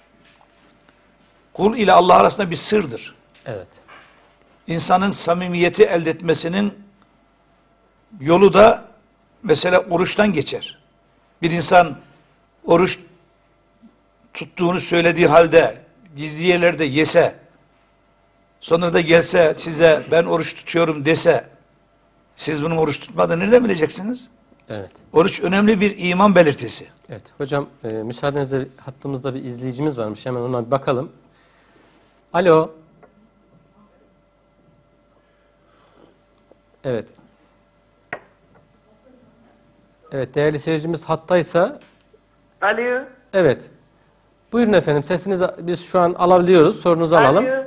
Speaker 3: kul ile Allah arasında bir sırdır.
Speaker 2: Evet.
Speaker 3: İnsanın samimiyeti elde etmesinin yolu da mesela oruçtan geçer. Bir insan oruç tuttuğunu söylediği halde gizli yerlerde yese, sonra da gelse size ben oruç tutuyorum dese, siz bunun oruç tutmadığını nereden bileceksiniz?
Speaker 2: Evet.
Speaker 3: Oruç önemli bir iman belirtisi.
Speaker 2: Evet. Hocam müsaadenizle hattımızda bir izleyicimiz varmış. Hemen ona bir bakalım. Alo. Evet. Evet, değerli seyircimiz hattaysa.
Speaker 4: Alo.
Speaker 2: Evet. Buyurun efendim. Sesinizi biz şu an alabiliyoruz. Sorunuzu alalım.
Speaker 4: Alo.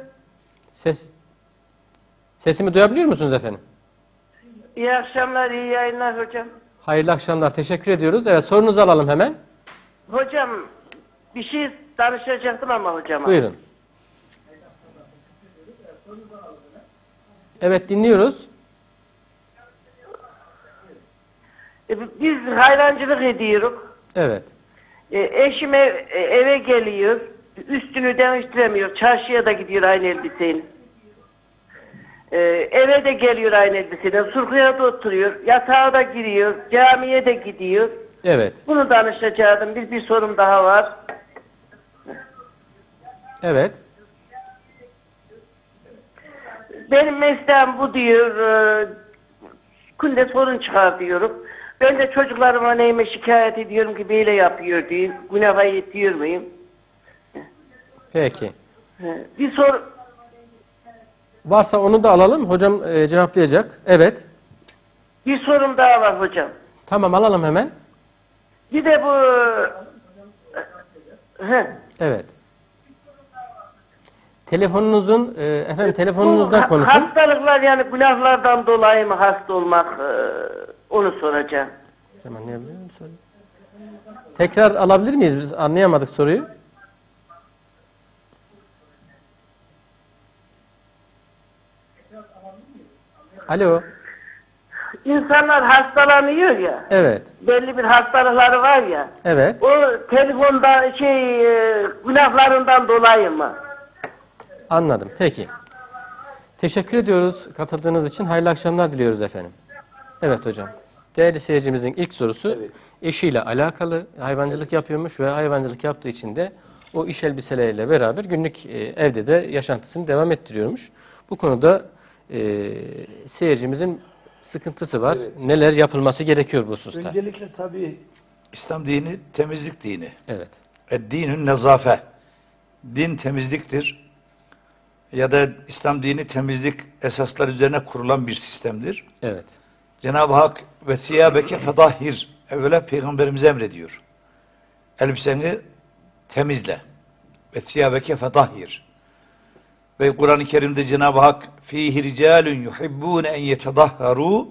Speaker 2: Sesimi duyabiliyor musunuz efendim?
Speaker 4: İyi akşamlar, iyi yayınlar hocam.
Speaker 2: Hayırlı akşamlar. Teşekkür ediyoruz. Evet, sorunuzu alalım hemen.
Speaker 4: Hocam bir şey danışacaktım ama hocama.
Speaker 2: Buyurun. Evet, dinliyoruz.
Speaker 4: Biz hayvancılık ediyoruz.
Speaker 2: Evet.
Speaker 4: Eşim eve geliyor. Üstünü değiştiremiyor. Çarşıya da gidiyor aynı elbiseyle. Eve de geliyor aynı elbiseyle. Surkuya da oturuyor. Yatağa da giriyor. Camiye de gidiyor.
Speaker 2: Evet.
Speaker 4: Bunu danışacaktım. Bir sorum daha var.
Speaker 2: Evet.
Speaker 4: Benim mesleğim bu diyor. Günde sorun çıkartıyorum. Ben de çocuklarıma neyime şikayet ediyorum ki böyle yapıyor diye. Günaha yetiyor muyum?
Speaker 2: Peki.
Speaker 4: Bir soru...
Speaker 2: Varsa onu da alalım. Hocam cevaplayacak. Evet.
Speaker 4: Bir sorum daha var hocam.
Speaker 2: Tamam, alalım hemen.
Speaker 4: Bir de bu...
Speaker 2: Evet. Telefonunuzun efendim telefonunuzdan
Speaker 4: Bu
Speaker 2: konuşun.
Speaker 4: hastalıklar yani günahlardan dolayı mı hasta olmak, onu soracağım.
Speaker 2: Hocam anlayabiliyor musun? Tekrar alabilir miyiz? Biz anlayamadık soruyu. Alo.
Speaker 4: İnsanlar hastalanıyor ya.
Speaker 2: Evet.
Speaker 4: Belli bir hastalıkları var ya.
Speaker 2: Evet.
Speaker 4: O telefonda günahlarından dolayı mı?
Speaker 2: Anladım. Peki. Teşekkür ediyoruz katıldığınız için. Hayırlı akşamlar diliyoruz efendim. Evet hocam. Değerli seyircimizin ilk sorusu eşiyle alakalı. Hayvancılık yapıyormuş ve hayvancılık yaptığı için de o iş elbiseleriyle beraber günlük evde de yaşantısını devam ettiriyormuş. Bu konuda seyircimizin sıkıntısı var.
Speaker 3: Evet.
Speaker 2: Neler yapılması gerekiyor bu hususta?
Speaker 3: Öncelikle tabii İslam dini temizlik dini.
Speaker 2: Evet.
Speaker 3: Dinün nezafe. Din temizliktir. Ya da İslam dini temizlik esasları üzerine kurulan bir sistemdir.
Speaker 2: Evet.
Speaker 3: Cenab-ı Hak ve thiyâbeke fedahhir. Evvela Peygamberimiz emrediyor. Elbiseni temizle. Ve thiyâbeke fedahhir. Ve Kur'an-ı Kerim'de Cenab-ı Hak fîhî ricâlun yuhibbûne en yetedahharû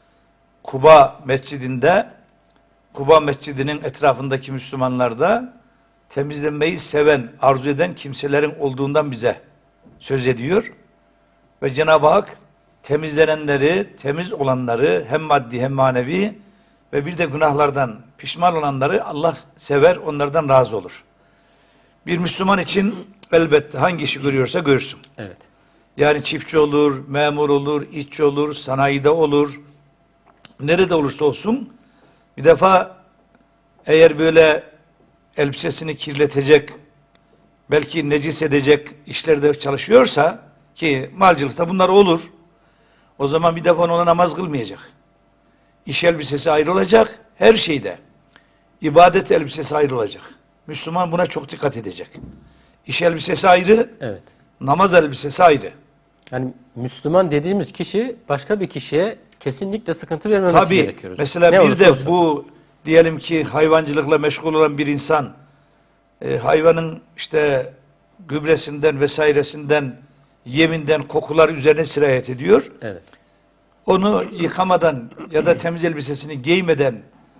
Speaker 3: Kuba mescidinde, Kuba mescidinin etrafındaki Müslümanlarda temizlenmeyi seven, arzu eden kimselerin olduğundan bize söz ediyor. Ve Cenab-ı Hak temizlenenleri, temiz olanları hem maddi hem manevi ve bir de günahlardan pişman olanları Allah sever, onlardan razı olur. Bir Müslüman için elbette hangi işi görüyorsa görsün.
Speaker 2: Evet.
Speaker 3: Yani çiftçi olur, memur olur, işçi olur, sanayide olur. Nerede olursa olsun bir defa eğer böyle elbisesini kirletecek, belki necis edecek işlerde çalışıyorsa ki malcılıkta bunlar olur. O zaman bir defa ona namaz kılmayacak. İş elbisesi ayrı olacak, her şeyde. İbadet elbisesi ayrı olacak. Müslüman buna çok dikkat edecek. İş elbisesi ayrı,
Speaker 2: Evet.
Speaker 3: namaz elbisesi ayrı.
Speaker 2: Yani Müslüman dediğimiz kişi başka bir kişiye kesinlikle sıkıntı vermemesi
Speaker 3: Tabii,
Speaker 2: gerekiyor.
Speaker 3: mesela
Speaker 2: Ne
Speaker 3: bir
Speaker 2: olursa
Speaker 3: de
Speaker 2: olsun.
Speaker 3: bu diyelim ki hayvancılıkla meşgul olan bir insan hayvanın işte gübresinden vesairesinden yeminden kokular üzerine sirayet ediyor.
Speaker 2: Evet.
Speaker 3: Onu yıkamadan ya da temiz elbisesini giymeden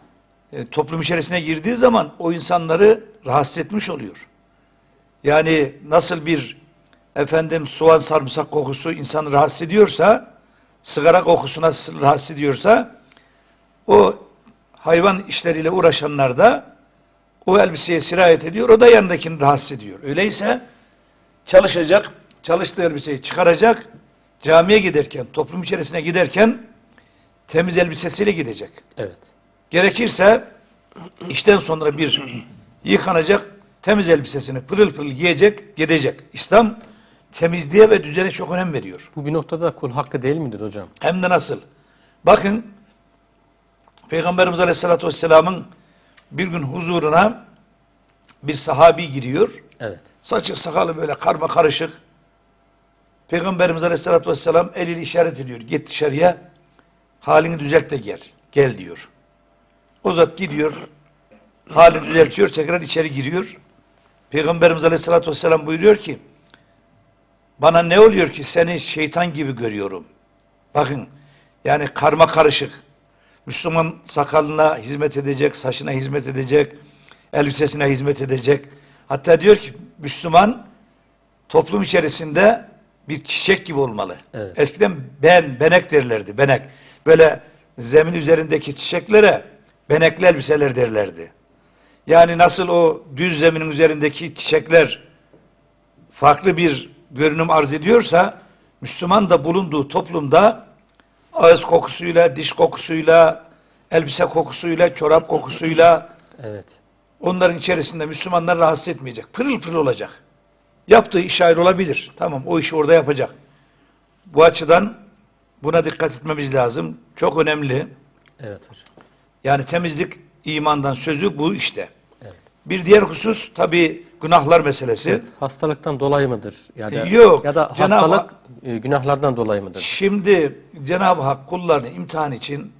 Speaker 3: toplum içerisine girdiği zaman o insanları rahatsız etmiş oluyor. Yani nasıl bir efendim soğan sarımsak kokusu insanı rahatsız ediyorsa, sigara kokusuna rahatsız ediyorsa, o hayvan işleriyle uğraşanlar da o elbiseye sirayet ediyor, o da yanındakini rahatsız ediyor. Öyleyse çalışacak, çalıştığı elbiseyi çıkaracak, camiye giderken, toplum içerisine giderken temiz elbisesiyle gidecek.
Speaker 2: Evet.
Speaker 3: Gerekirse işten sonra bir yıkanacak, temiz elbisesini pırıl pırıl giyecek, gidecek. İslam temizliğe ve düzene çok önem veriyor.
Speaker 2: Bu bir noktada kul hakkı değil midir hocam?
Speaker 3: Hem de nasıl? Bakın, Peygamberimiz Aleyhisselatü Vesselam'ın bir gün huzuruna bir sahabi giriyor.
Speaker 2: Evet.
Speaker 3: Saçı sakalı böyle karma karışık. Peygamberimiz Aleyhisselatü Vesselam eliyle işaret ediyor. Git dışarıya, halini düzelt de gel. Gel diyor. O zat gidiyor, halini düzeltiyor, tekrar içeri giriyor. Peygamberimiz Aleyhisselatü Vesselam buyuruyor ki, bana ne oluyor ki seni şeytan gibi görüyorum. Bakın, yani karma karışık. Müslüman sakalına hizmet edecek, saçına hizmet edecek, elbisesine hizmet edecek. Hatta diyor ki Müslüman toplum içerisinde bir çiçek gibi olmalı.
Speaker 2: Evet.
Speaker 3: Eskiden benek derlerdi, benek. Böyle zemin üzerindeki çiçeklere benekli elbiseler derlerdi. Yani nasıl o düz zeminin üzerindeki çiçekler farklı bir görünüm arz ediyorsa, Müslüman da bulunduğu toplumda ağız kokusuyla, diş kokusuyla, elbise kokusuyla, çorap kokusuyla,
Speaker 2: Evet.
Speaker 3: onların içerisinde Müslümanlar rahatsız etmeyecek. Pırıl pırıl olacak. Yaptığı iş ayrı olabilir. Tamam, o işi orada yapacak. Bu açıdan buna dikkat etmemiz lazım. Çok önemli.
Speaker 2: Evet hocam.
Speaker 3: Yani temizlik imandan sözü bu işte.
Speaker 2: Evet.
Speaker 3: Bir diğer husus tabii günahlar meselesi.
Speaker 2: Hastalıktan dolayı mıdır? Ya da,
Speaker 3: Yok.
Speaker 2: Ya da
Speaker 3: Cenab-ı
Speaker 2: hastalık günahlardan dolayı mıdır?
Speaker 3: Şimdi Cenab-ı Hak kullarını imtihan için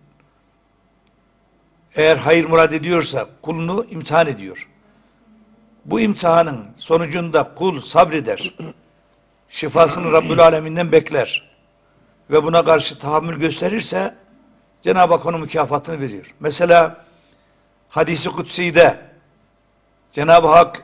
Speaker 3: eğer hayır murad ediyorsa kulunu imtihan ediyor. Bu imtihanın sonucunda kul sabreder. Şifasını Rabbül Aleminden bekler. Ve buna karşı tahammül gösterirse Cenab-ı Hak onun mükafatını veriyor. Mesela hadisi kutsi'de Cenab-ı Hak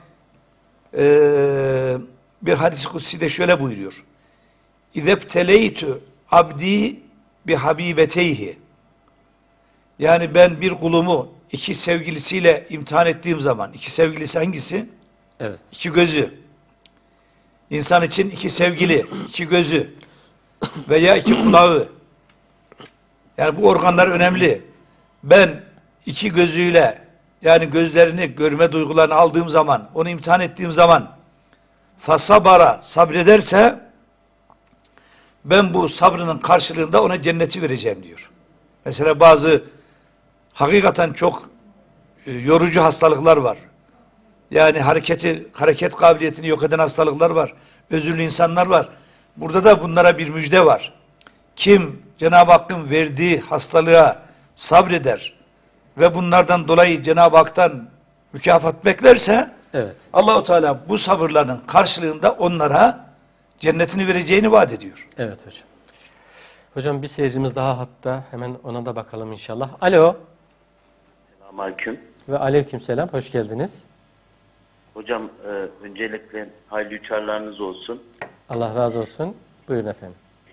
Speaker 3: bir hadisi kutsi'de şöyle buyuruyor. İzebteleytü abdi bi habibeteyhi. Yani ben bir kulumu iki sevgilisiyle imtihan ettiğim zaman, iki sevgilisi hangisi?
Speaker 2: Evet.
Speaker 3: İki gözü. İnsan için iki sevgili, iki gözü veya iki kulağı. Yani bu organlar önemli. Ben iki gözüyle, yani gözlerini, görme duygularını aldığım zaman, onu imtihan ettiğim zaman fasabara, sabrederse ben bu sabrının karşılığında ona cenneti vereceğim diyor. Mesela bazı hakikaten çok yorucu hastalıklar var. Yani hareket kabiliyetini yok eden hastalıklar var. Özürlü insanlar var. Burada da bunlara bir müjde var. Kim Cenab-ı Hakk'ın verdiği hastalığa sabreder ve bunlardan dolayı Cenab-ı Hak'tan mükafat beklerse,
Speaker 2: Evet.
Speaker 3: Allah-u Teala bu sabırların karşılığında onlara cennetini vereceğini vaat ediyor.
Speaker 2: Evet hocam. Hocam bir seyircimiz daha hatta, hemen ona da bakalım inşallah. Alo.
Speaker 1: Selamünaleyküm.
Speaker 2: Ve aleykümselam. Hoş geldiniz.
Speaker 1: Hocam öncelikle hayırlı uçarlarınız olsun.
Speaker 2: Allah razı olsun. Buyurun efendim.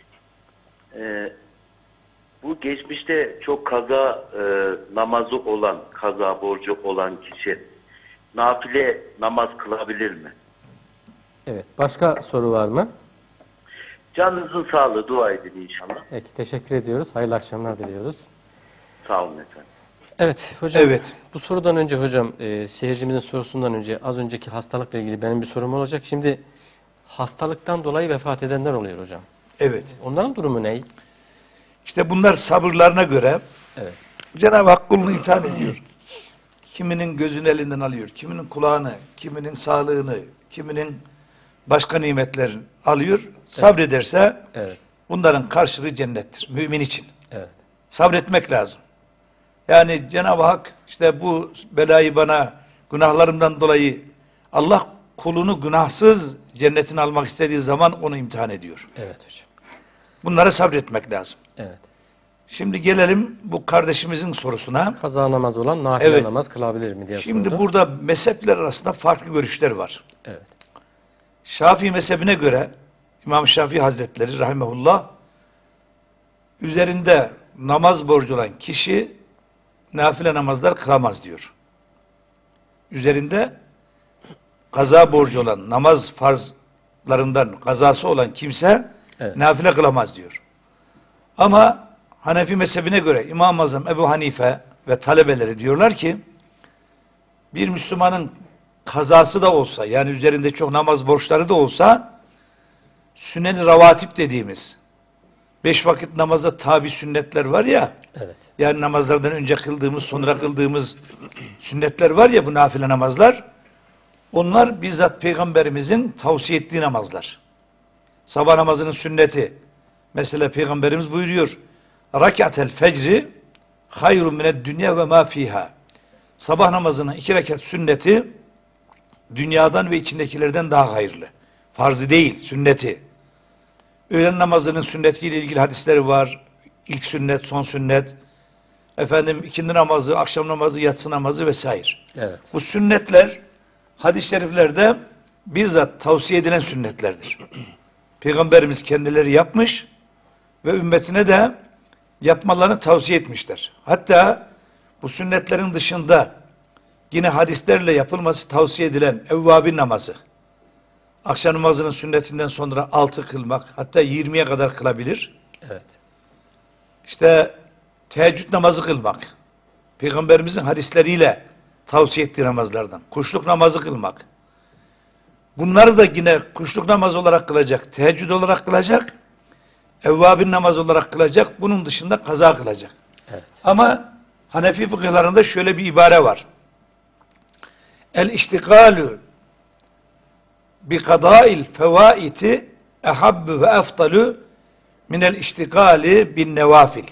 Speaker 1: Bu geçmişte çok kaza namazı olan, kaza borcu olan kişi nafile namaz kılabilir mi?
Speaker 2: Evet. Başka soru var mı?
Speaker 1: Canınızın sağlığı, dua edin inşallah.
Speaker 2: Peki. Teşekkür ediyoruz. Hayırlı akşamlar diliyoruz.
Speaker 1: Sağ olun efendim.
Speaker 2: Evet hocam.
Speaker 3: Evet.
Speaker 2: Bu sorudan önce hocam, seyircimizin sorusundan önce az önceki hastalıkla ilgili benim bir sorum olacak. Şimdi hastalıktan dolayı vefat edenler oluyor hocam.
Speaker 3: Evet.
Speaker 2: Onların durumu ne?
Speaker 3: İşte bunlar sabırlarına göre
Speaker 2: Evet.
Speaker 3: Cenab-ı Hak kulunu imtihan ediyor. Kiminin gözünü elinden alıyor, kiminin kulağını, kiminin sağlığını, kiminin başka nimetlerini alıyor. Sabrederse
Speaker 2: Evet.
Speaker 3: bunların karşılığı cennettir mümin için.
Speaker 2: Evet.
Speaker 3: Sabretmek lazım. Yani Cenab-ı Hak işte bu belayı bana günahlarımdan dolayı, Allah kulunu günahsız cennetine almak istediği zaman onu imtihan ediyor.
Speaker 2: Evet hocam.
Speaker 3: Bunlara sabretmek lazım.
Speaker 2: Evet.
Speaker 3: Şimdi gelelim bu kardeşimizin sorusuna.
Speaker 2: Kaza namaz olan nafile
Speaker 3: Evet.
Speaker 2: namaz kılabilir mi diye
Speaker 3: Şimdi
Speaker 2: sordu.
Speaker 3: burada mezhepler arasında farklı görüşler var.
Speaker 2: Evet.
Speaker 3: Şafii mezhebine göre İmam Şafii Hazretleri rahimehullah üzerinde namaz borcu olan kişi nafile namazlar kılamaz diyor. Üzerinde kaza borcu olan, namaz farzlarından kazası olan kimse
Speaker 2: Evet.
Speaker 3: nafile kılamaz diyor. Ama Hanefi mezhebine göre İmam-ı Azam Ebu Hanife ve talebeleri diyorlar ki bir Müslümanın kazası da olsa, yani üzerinde çok namaz borçları da olsa, sünnet-i ravatip dediğimiz 5 vakit namaza tabi sünnetler var ya,
Speaker 2: Evet.
Speaker 3: yani namazlardan önce kıldığımız, sonra kıldığımız sünnetler var ya, bu nafile namazlar, onlar bizzat Peygamberimizin tavsiye ettiği namazlar. Sabah namazının sünneti, mesela Peygamberimiz buyuruyor, Rak'atel fecri hayrun mined dünya ve ma fiha. Sabah namazının 2 rekat sünneti dünyadan ve içindekilerden daha hayırlı. Farzı değil, sünneti. Öğlen namazının sünnetiyle ilgili hadisleri var. İlk sünnet, son sünnet. Efendim ikindi namazı, akşam namazı, yatsı namazı vesaire.
Speaker 2: Evet.
Speaker 3: Bu sünnetler hadis-i şeriflerde bizzat tavsiye edilen sünnetlerdir. Peygamberimiz kendileri yapmış ve ümmetine de yapmalarını tavsiye etmişler. Hatta bu sünnetlerin dışında yine hadislerle yapılması tavsiye edilen evvabin namazı. Akşam namazının sünnetinden sonra 6 kılmak, hatta 20'ye kadar kılabilir.
Speaker 2: Evet.
Speaker 3: İşte teheccüd namazı kılmak. Peygamberimizin hadisleriyle tavsiye ettiği namazlardan. Kuşluk namazı kılmak. Bunları da yine kuşluk namazı olarak kılacak, teheccüd olarak kılacak, evvabin namaz olarak kılacak, bunun dışında kaza kılacak.
Speaker 2: Evet.
Speaker 3: Ama Hanefi fıkıhlarında şöyle bir ibare var. El-iştigalu bi kadâil fevaiti ehabbu ve eftalu minel iştigali bin nevafil.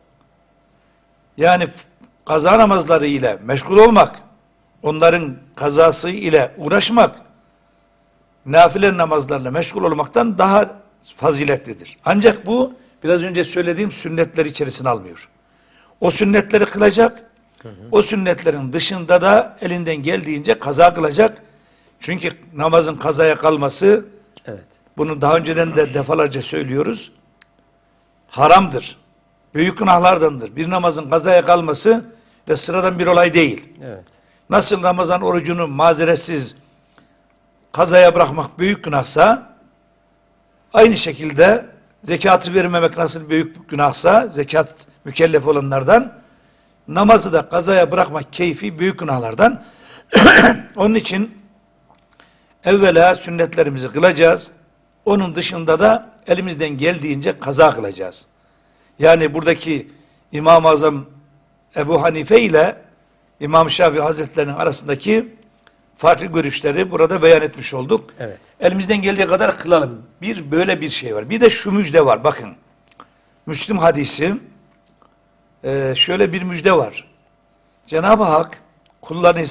Speaker 3: Yani kaza namazları ile meşgul olmak, onların kazası ile uğraşmak, nafile namazlarla meşgul olmaktan daha faziletlidir. Ancak bu biraz önce söylediğim sünnetler içerisine almıyor. O sünnetleri kılacak, o sünnetlerin dışında da elinden geldiğince kaza kılacak. Çünkü namazın kazaya kalması,
Speaker 2: Evet.
Speaker 3: bunu daha önceden de defalarca söylüyoruz, haramdır. Büyük günahlardandır. Bir namazın kazaya kalması de sıradan bir olay değil.
Speaker 2: Evet.
Speaker 3: Nasıl Ramazan orucunu mazeretsiz kazaya bırakmak büyük günahsa, aynı şekilde zekatı vermemek nasıl büyük günahsa, zekat mükellef olanlardan, namazı da kazaya bırakmak keyfi büyük günahlardan. Onun için evvela sünnetlerimizi kılacağız. Onun dışında da elimizden geldiğince kaza kılacağız. Yani buradaki İmam-ı Azam Ebu Hanife ile İmam Şafii Hazretleri'nin arasındaki farklı görüşleri burada beyan etmiş olduk.
Speaker 2: Evet.
Speaker 3: Elimizden geldiği kadar kılalım. Bir böyle bir şey var. Bir de şu müjde var. Bakın. Müslim hadisi, şöyle bir müjde var. Cenab-ı Hak kullarını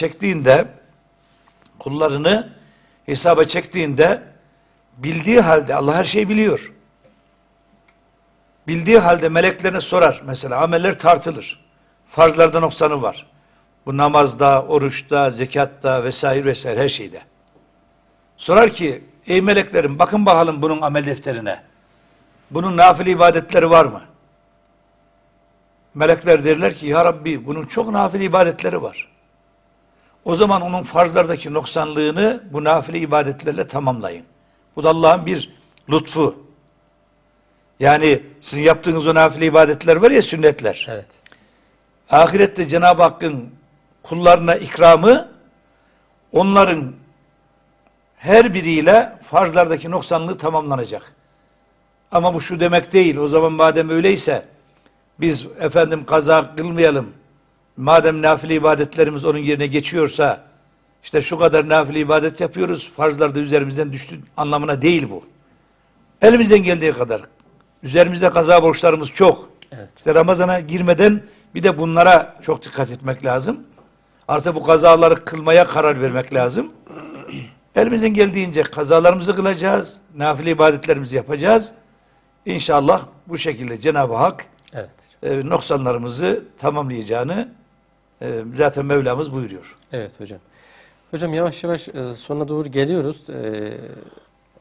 Speaker 3: hesaba çektiğinde bildiği halde, Allah her şeyi biliyor. Bildiği halde meleklerine sorar. Mesela ameller tartılır. Farzlarda noksanı var. Bu namazda, oruçta, zekatta vesaire vesaire her şeyde. Sorar ki, ey meleklerim bakın bakalım bunun amel defterine. Bunun nafile ibadetleri var mı? Melekler derler ki, ya Rabbi bunun çok nafile ibadetleri var. O zaman onun farzlardaki noksanlığını bu nafile ibadetlerle tamamlayın. Bu da Allah'ın bir lütfu. Yani sizin yaptığınız o nafile ibadetler var ya, sünnetler.
Speaker 2: Evet.
Speaker 3: Ahirette Cenab-ı Hakk'ın kullarına ikramı, onların her biriyle farzlardaki noksanlığı tamamlanacak. Ama bu şu demek değil. O zaman madem öyleyse biz kaza kılmayalım. Madem nafile ibadetlerimiz onun yerine geçiyorsa işte şu kadar nafile ibadet yapıyoruz, farzlar da üzerimizden düştü anlamına değil bu. Elimizden geldiği kadar. Üzerimizde kaza borçlarımız çok.
Speaker 2: Evet.
Speaker 3: İşte Ramazan'a girmeden bir de bunlara çok dikkat etmek lazım. Artık bu kazaları kılmaya karar vermek lazım. Elimizden geldiğince kazalarımızı kılacağız. Nafile ibadetlerimizi yapacağız. İnşallah bu şekilde Cenab-ı Hak
Speaker 2: Evet.
Speaker 3: noksanlarımızı tamamlayacağını zaten Mevlamız buyuruyor.
Speaker 2: Evet hocam. Hocam yavaş yavaş sonuna doğru geliyoruz.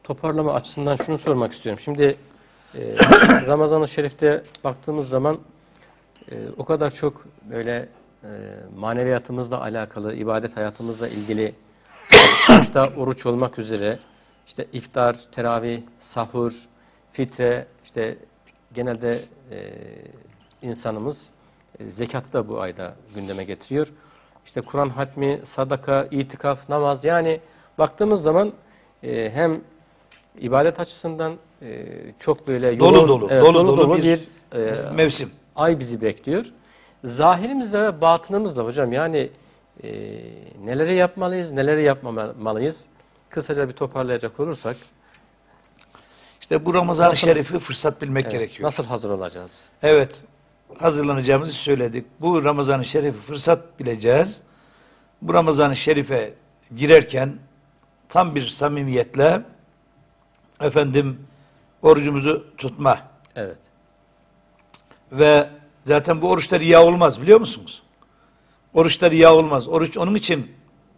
Speaker 2: toparlama açısından şunu sormak istiyorum. Şimdi Ramazan-ı Şerif'te baktığımız zaman o kadar çok böyle maneviyatımızla alakalı, ibadet hayatımızla ilgili başta oruç olmak üzere işte iftar, teravih, sahur, fitre, işte genelde insanımız zekatı da bu ayda gündeme getiriyor. İşte Kur'an hatmi, sadaka, itikaf, namaz, yani baktığımız zaman hem ibadet açısından çok böyle yoğun, dolu bir
Speaker 3: mevsim.
Speaker 2: Ay bizi bekliyor. Zahirimizle ve batınımızla hocam, yani neleri yapmalıyız, neleri yapmamalıyız? Kısaca bir toparlayacak olursak.
Speaker 3: İşte bu Ramazan-ı Şerif'i fırsat bilmek gerekiyor.
Speaker 2: Nasıl hazır olacağız?
Speaker 3: Evet, hazırlanacağımızı söyledik. Bu Ramazan-ı Şerif'i fırsat bileceğiz. Bu Ramazan-ı Şerif'e girerken tam bir samimiyetle orucumuzu tutma.
Speaker 2: Evet.
Speaker 3: Ve zaten bu oruçta riya olmaz, biliyor musunuz? Oruçta riya olmaz. Oruç onun için,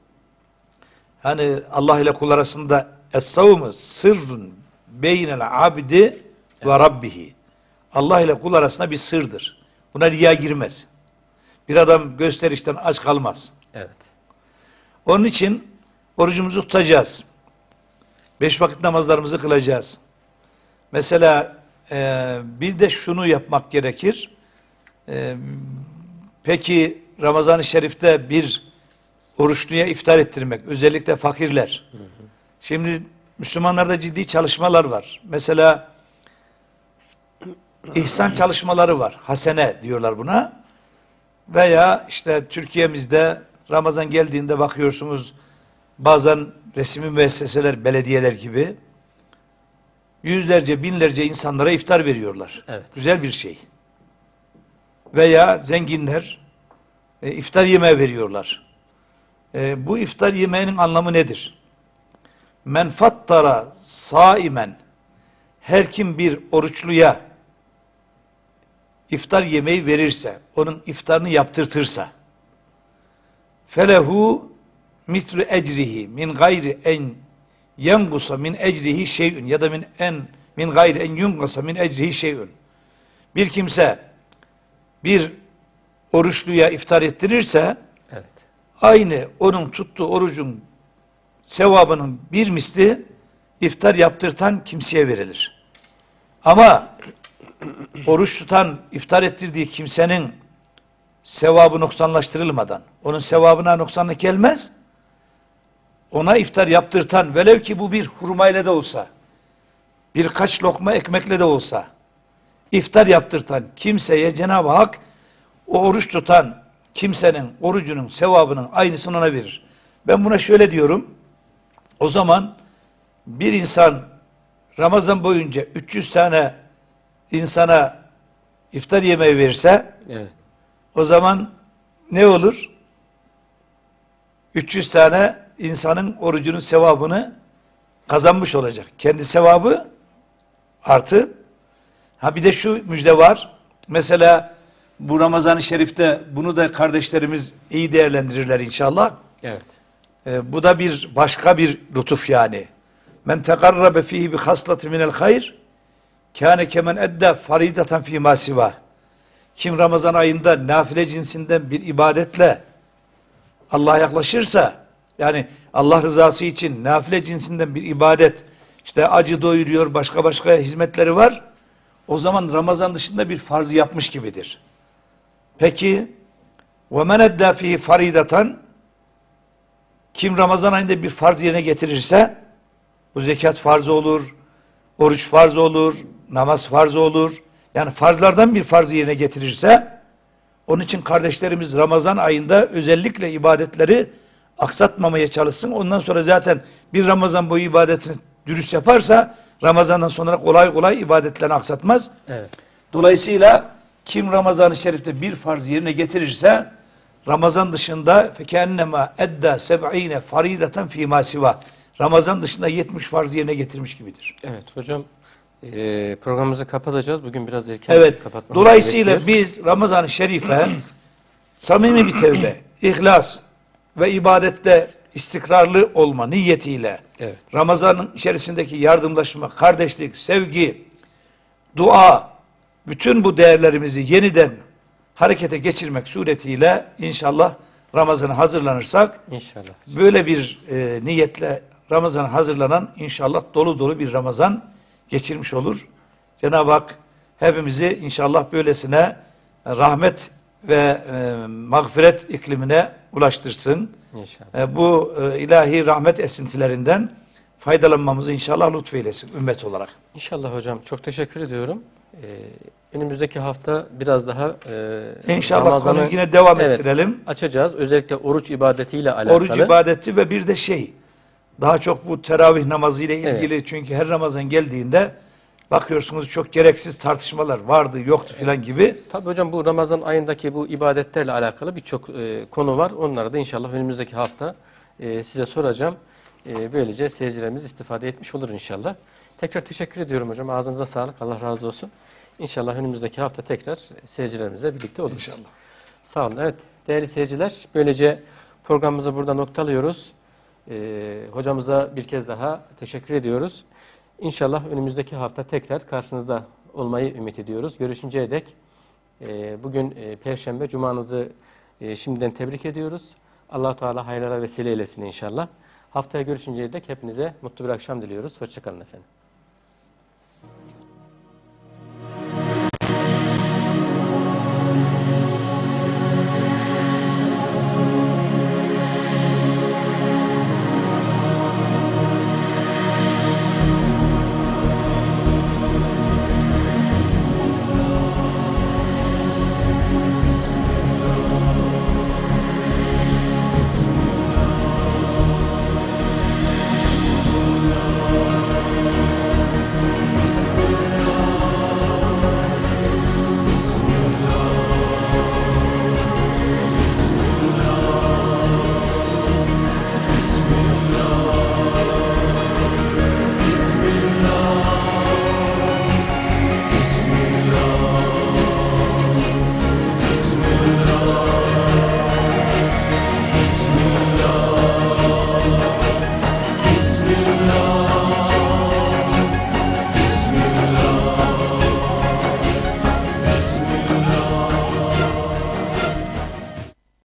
Speaker 3: hani Allah ile kul arasında es-savmu sırrun beynel abdi ve rabbihi. Allah ile kul arasında bir sırdır. Buna riya girmez. Bir adam gösterişten aç kalmaz.
Speaker 2: Evet.
Speaker 3: Onun için orucumuzu tutacağız. 5 vakit namazlarımızı kılacağız. Mesela bir de şunu yapmak gerekir. Peki Ramazan-ı Şerif'te bir oruçluya iftar ettirmek, özellikle fakirler. Şimdi Müslümanlarda ciddi çalışmalar var. Mesela ihsan çalışmaları var. Hasene diyorlar buna. Veya işte Türkiye'mizde Ramazan geldiğinde bakıyorsunuz, bazen resmi müesseseler, belediyeler gibi yüzlerce, binlerce insanlara iftar veriyorlar.
Speaker 2: Evet.
Speaker 3: Güzel bir şey. Veya zenginler iftar yemeği veriyorlar. Bu iftar yemeğinin anlamı nedir? Men fattara saimen, her kim bir oruçluya iftar yemeği verirse, onun iftarını yaptırtırsa, felehu mitru ecrihi min gayri en yengusa min ecrihi şey'ün, ya da min gayri en yungasa min ecrihi şey'ün. Bir kimse bir oruçluya iftar ettirirse,
Speaker 2: Evet.
Speaker 3: aynı onun tuttuğu orucun sevabının bir misli iftar yaptırtan kimseye verilir. Ama oruç tutan, iftar ettirdiği kimsenin sevabı noksanlaştırılmadan, onun sevabına noksanlık gelmez, ona iftar yaptırtan, velev ki bu bir hurmayla da olsa, birkaç lokma ekmekle de olsa, iftar yaptırtan kimseye Cenab-ı Hak o oruç tutan kimsenin orucunun sevabının aynısını ona verir. Ben buna şöyle diyorum: o zaman bir insan Ramazan boyunca 300 tane insana iftar yemeği verirse,
Speaker 2: Evet.
Speaker 3: o zaman ne olur? 300 tane insanın orucunun sevabını kazanmış olacak. Kendi sevabı artı. Bir de şu müjde var. Mesela bu Ramazan-ı Şerif'te bunu da kardeşlerimiz iyi değerlendirirler inşallah.
Speaker 2: Evet.
Speaker 3: Bu da bir başka bir lütuf yani. Men tekarrabe fihi bi haslati minel hayr kâne kemen edde faridatan fî mâ sivâ. Kim Ramazan ayında nafile cinsinden bir ibadetle Allah'a yaklaşırsa, yani Allah rızası için nafile cinsinden bir ibadet, işte acı doyuruyor, başka hizmetleri var, o zaman Ramazan dışında bir farzı yapmış gibidir. Peki وَمَنْ اَدَّى ف۪ي faridatan, kim Ramazan ayında bir farz yerine getirirse, bu zekat farzı olur, oruç farzı olur, namaz farzı olur, yani farzlardan bir farzı yerine getirirse, onun için kardeşlerimiz Ramazan ayında özellikle ibadetleri aksatmamaya çalışsın. Ondan sonra zaten bir Ramazan boyu ibadetini dürüst yaparsa, Ramazan'dan sonra kolay kolay ibadetlerini aksatmaz.
Speaker 2: Evet.
Speaker 3: Dolayısıyla kim Ramazan-ı Şerif'te bir farz yerine getirirse, Ramazan dışında fekennema edda seb'ine faridatan fî mâ sivâ, Ramazan dışında 70 farz yerine getirmiş gibidir.
Speaker 2: Evet hocam, programımızı kapatacağız. Bugün biraz erken kapatmamız
Speaker 3: Dolayısıyla
Speaker 2: gerekiyor.
Speaker 3: biz Ramazan-ı Şerif'e samimi bir tevbe, ihlas ve ibadette istikrarlı olma niyetiyle
Speaker 2: Evet.
Speaker 3: Ramazan'ın içerisindeki yardımlaşma, kardeşlik, sevgi, dua, bütün bu değerlerimizi yeniden harekete geçirmek suretiyle inşallah Ramazan'a hazırlanırsak,
Speaker 2: İnşallah.
Speaker 3: böyle bir niyetle Ramazan'a hazırlanan inşallah dolu dolu bir Ramazan geçirmiş olur. Cenab-ı Hak hepimizi inşallah böylesine rahmet ve mağfiret iklimine ulaştırsın.
Speaker 2: İnşallah.
Speaker 3: Bu ilahi rahmet esintilerinden faydalanmamızı inşallah lütfeylesin ümmet olarak.
Speaker 2: İnşallah hocam. Çok teşekkür ediyorum. Önümüzdeki hafta biraz daha
Speaker 3: İnşallah
Speaker 2: Ramazan'ı
Speaker 3: konuyu yine devam
Speaker 2: evet,
Speaker 3: ettirelim.
Speaker 2: açacağız. Özellikle oruç ibadetiyle alakalı.
Speaker 3: Oruç ibadeti ve bir de daha çok bu teravih namazı ile ilgili,
Speaker 2: Evet.
Speaker 3: çünkü her Ramazan geldiğinde bakıyorsunuz çok gereksiz tartışmalar vardı yoktu filan gibi.
Speaker 2: Tabii hocam, bu Ramazan ayındaki bu ibadetlerle alakalı birçok konu var. Onları da inşallah önümüzdeki hafta size soracağım. Böylece seyircilerimiz istifade etmiş olur inşallah. Tekrar teşekkür ediyorum hocam. Ağzınıza sağlık. Allah razı olsun. İnşallah önümüzdeki hafta tekrar seyircilerimizle birlikte oluruz.
Speaker 3: İnşallah.
Speaker 2: Sağ olun. Evet değerli seyirciler, böylece programımızı burada noktalıyoruz. Hocamıza bir kez daha teşekkür ediyoruz. İnşallah önümüzdeki hafta tekrar karşınızda olmayı ümit ediyoruz. Görüşünceye dek bugün Perşembe, Cumanızı şimdiden tebrik ediyoruz. Allah-u Teala hayırlara vesile eylesin inşallah. Haftaya görüşünceye dek hepinize mutlu bir akşam diliyoruz. Hoşça kalın efendim.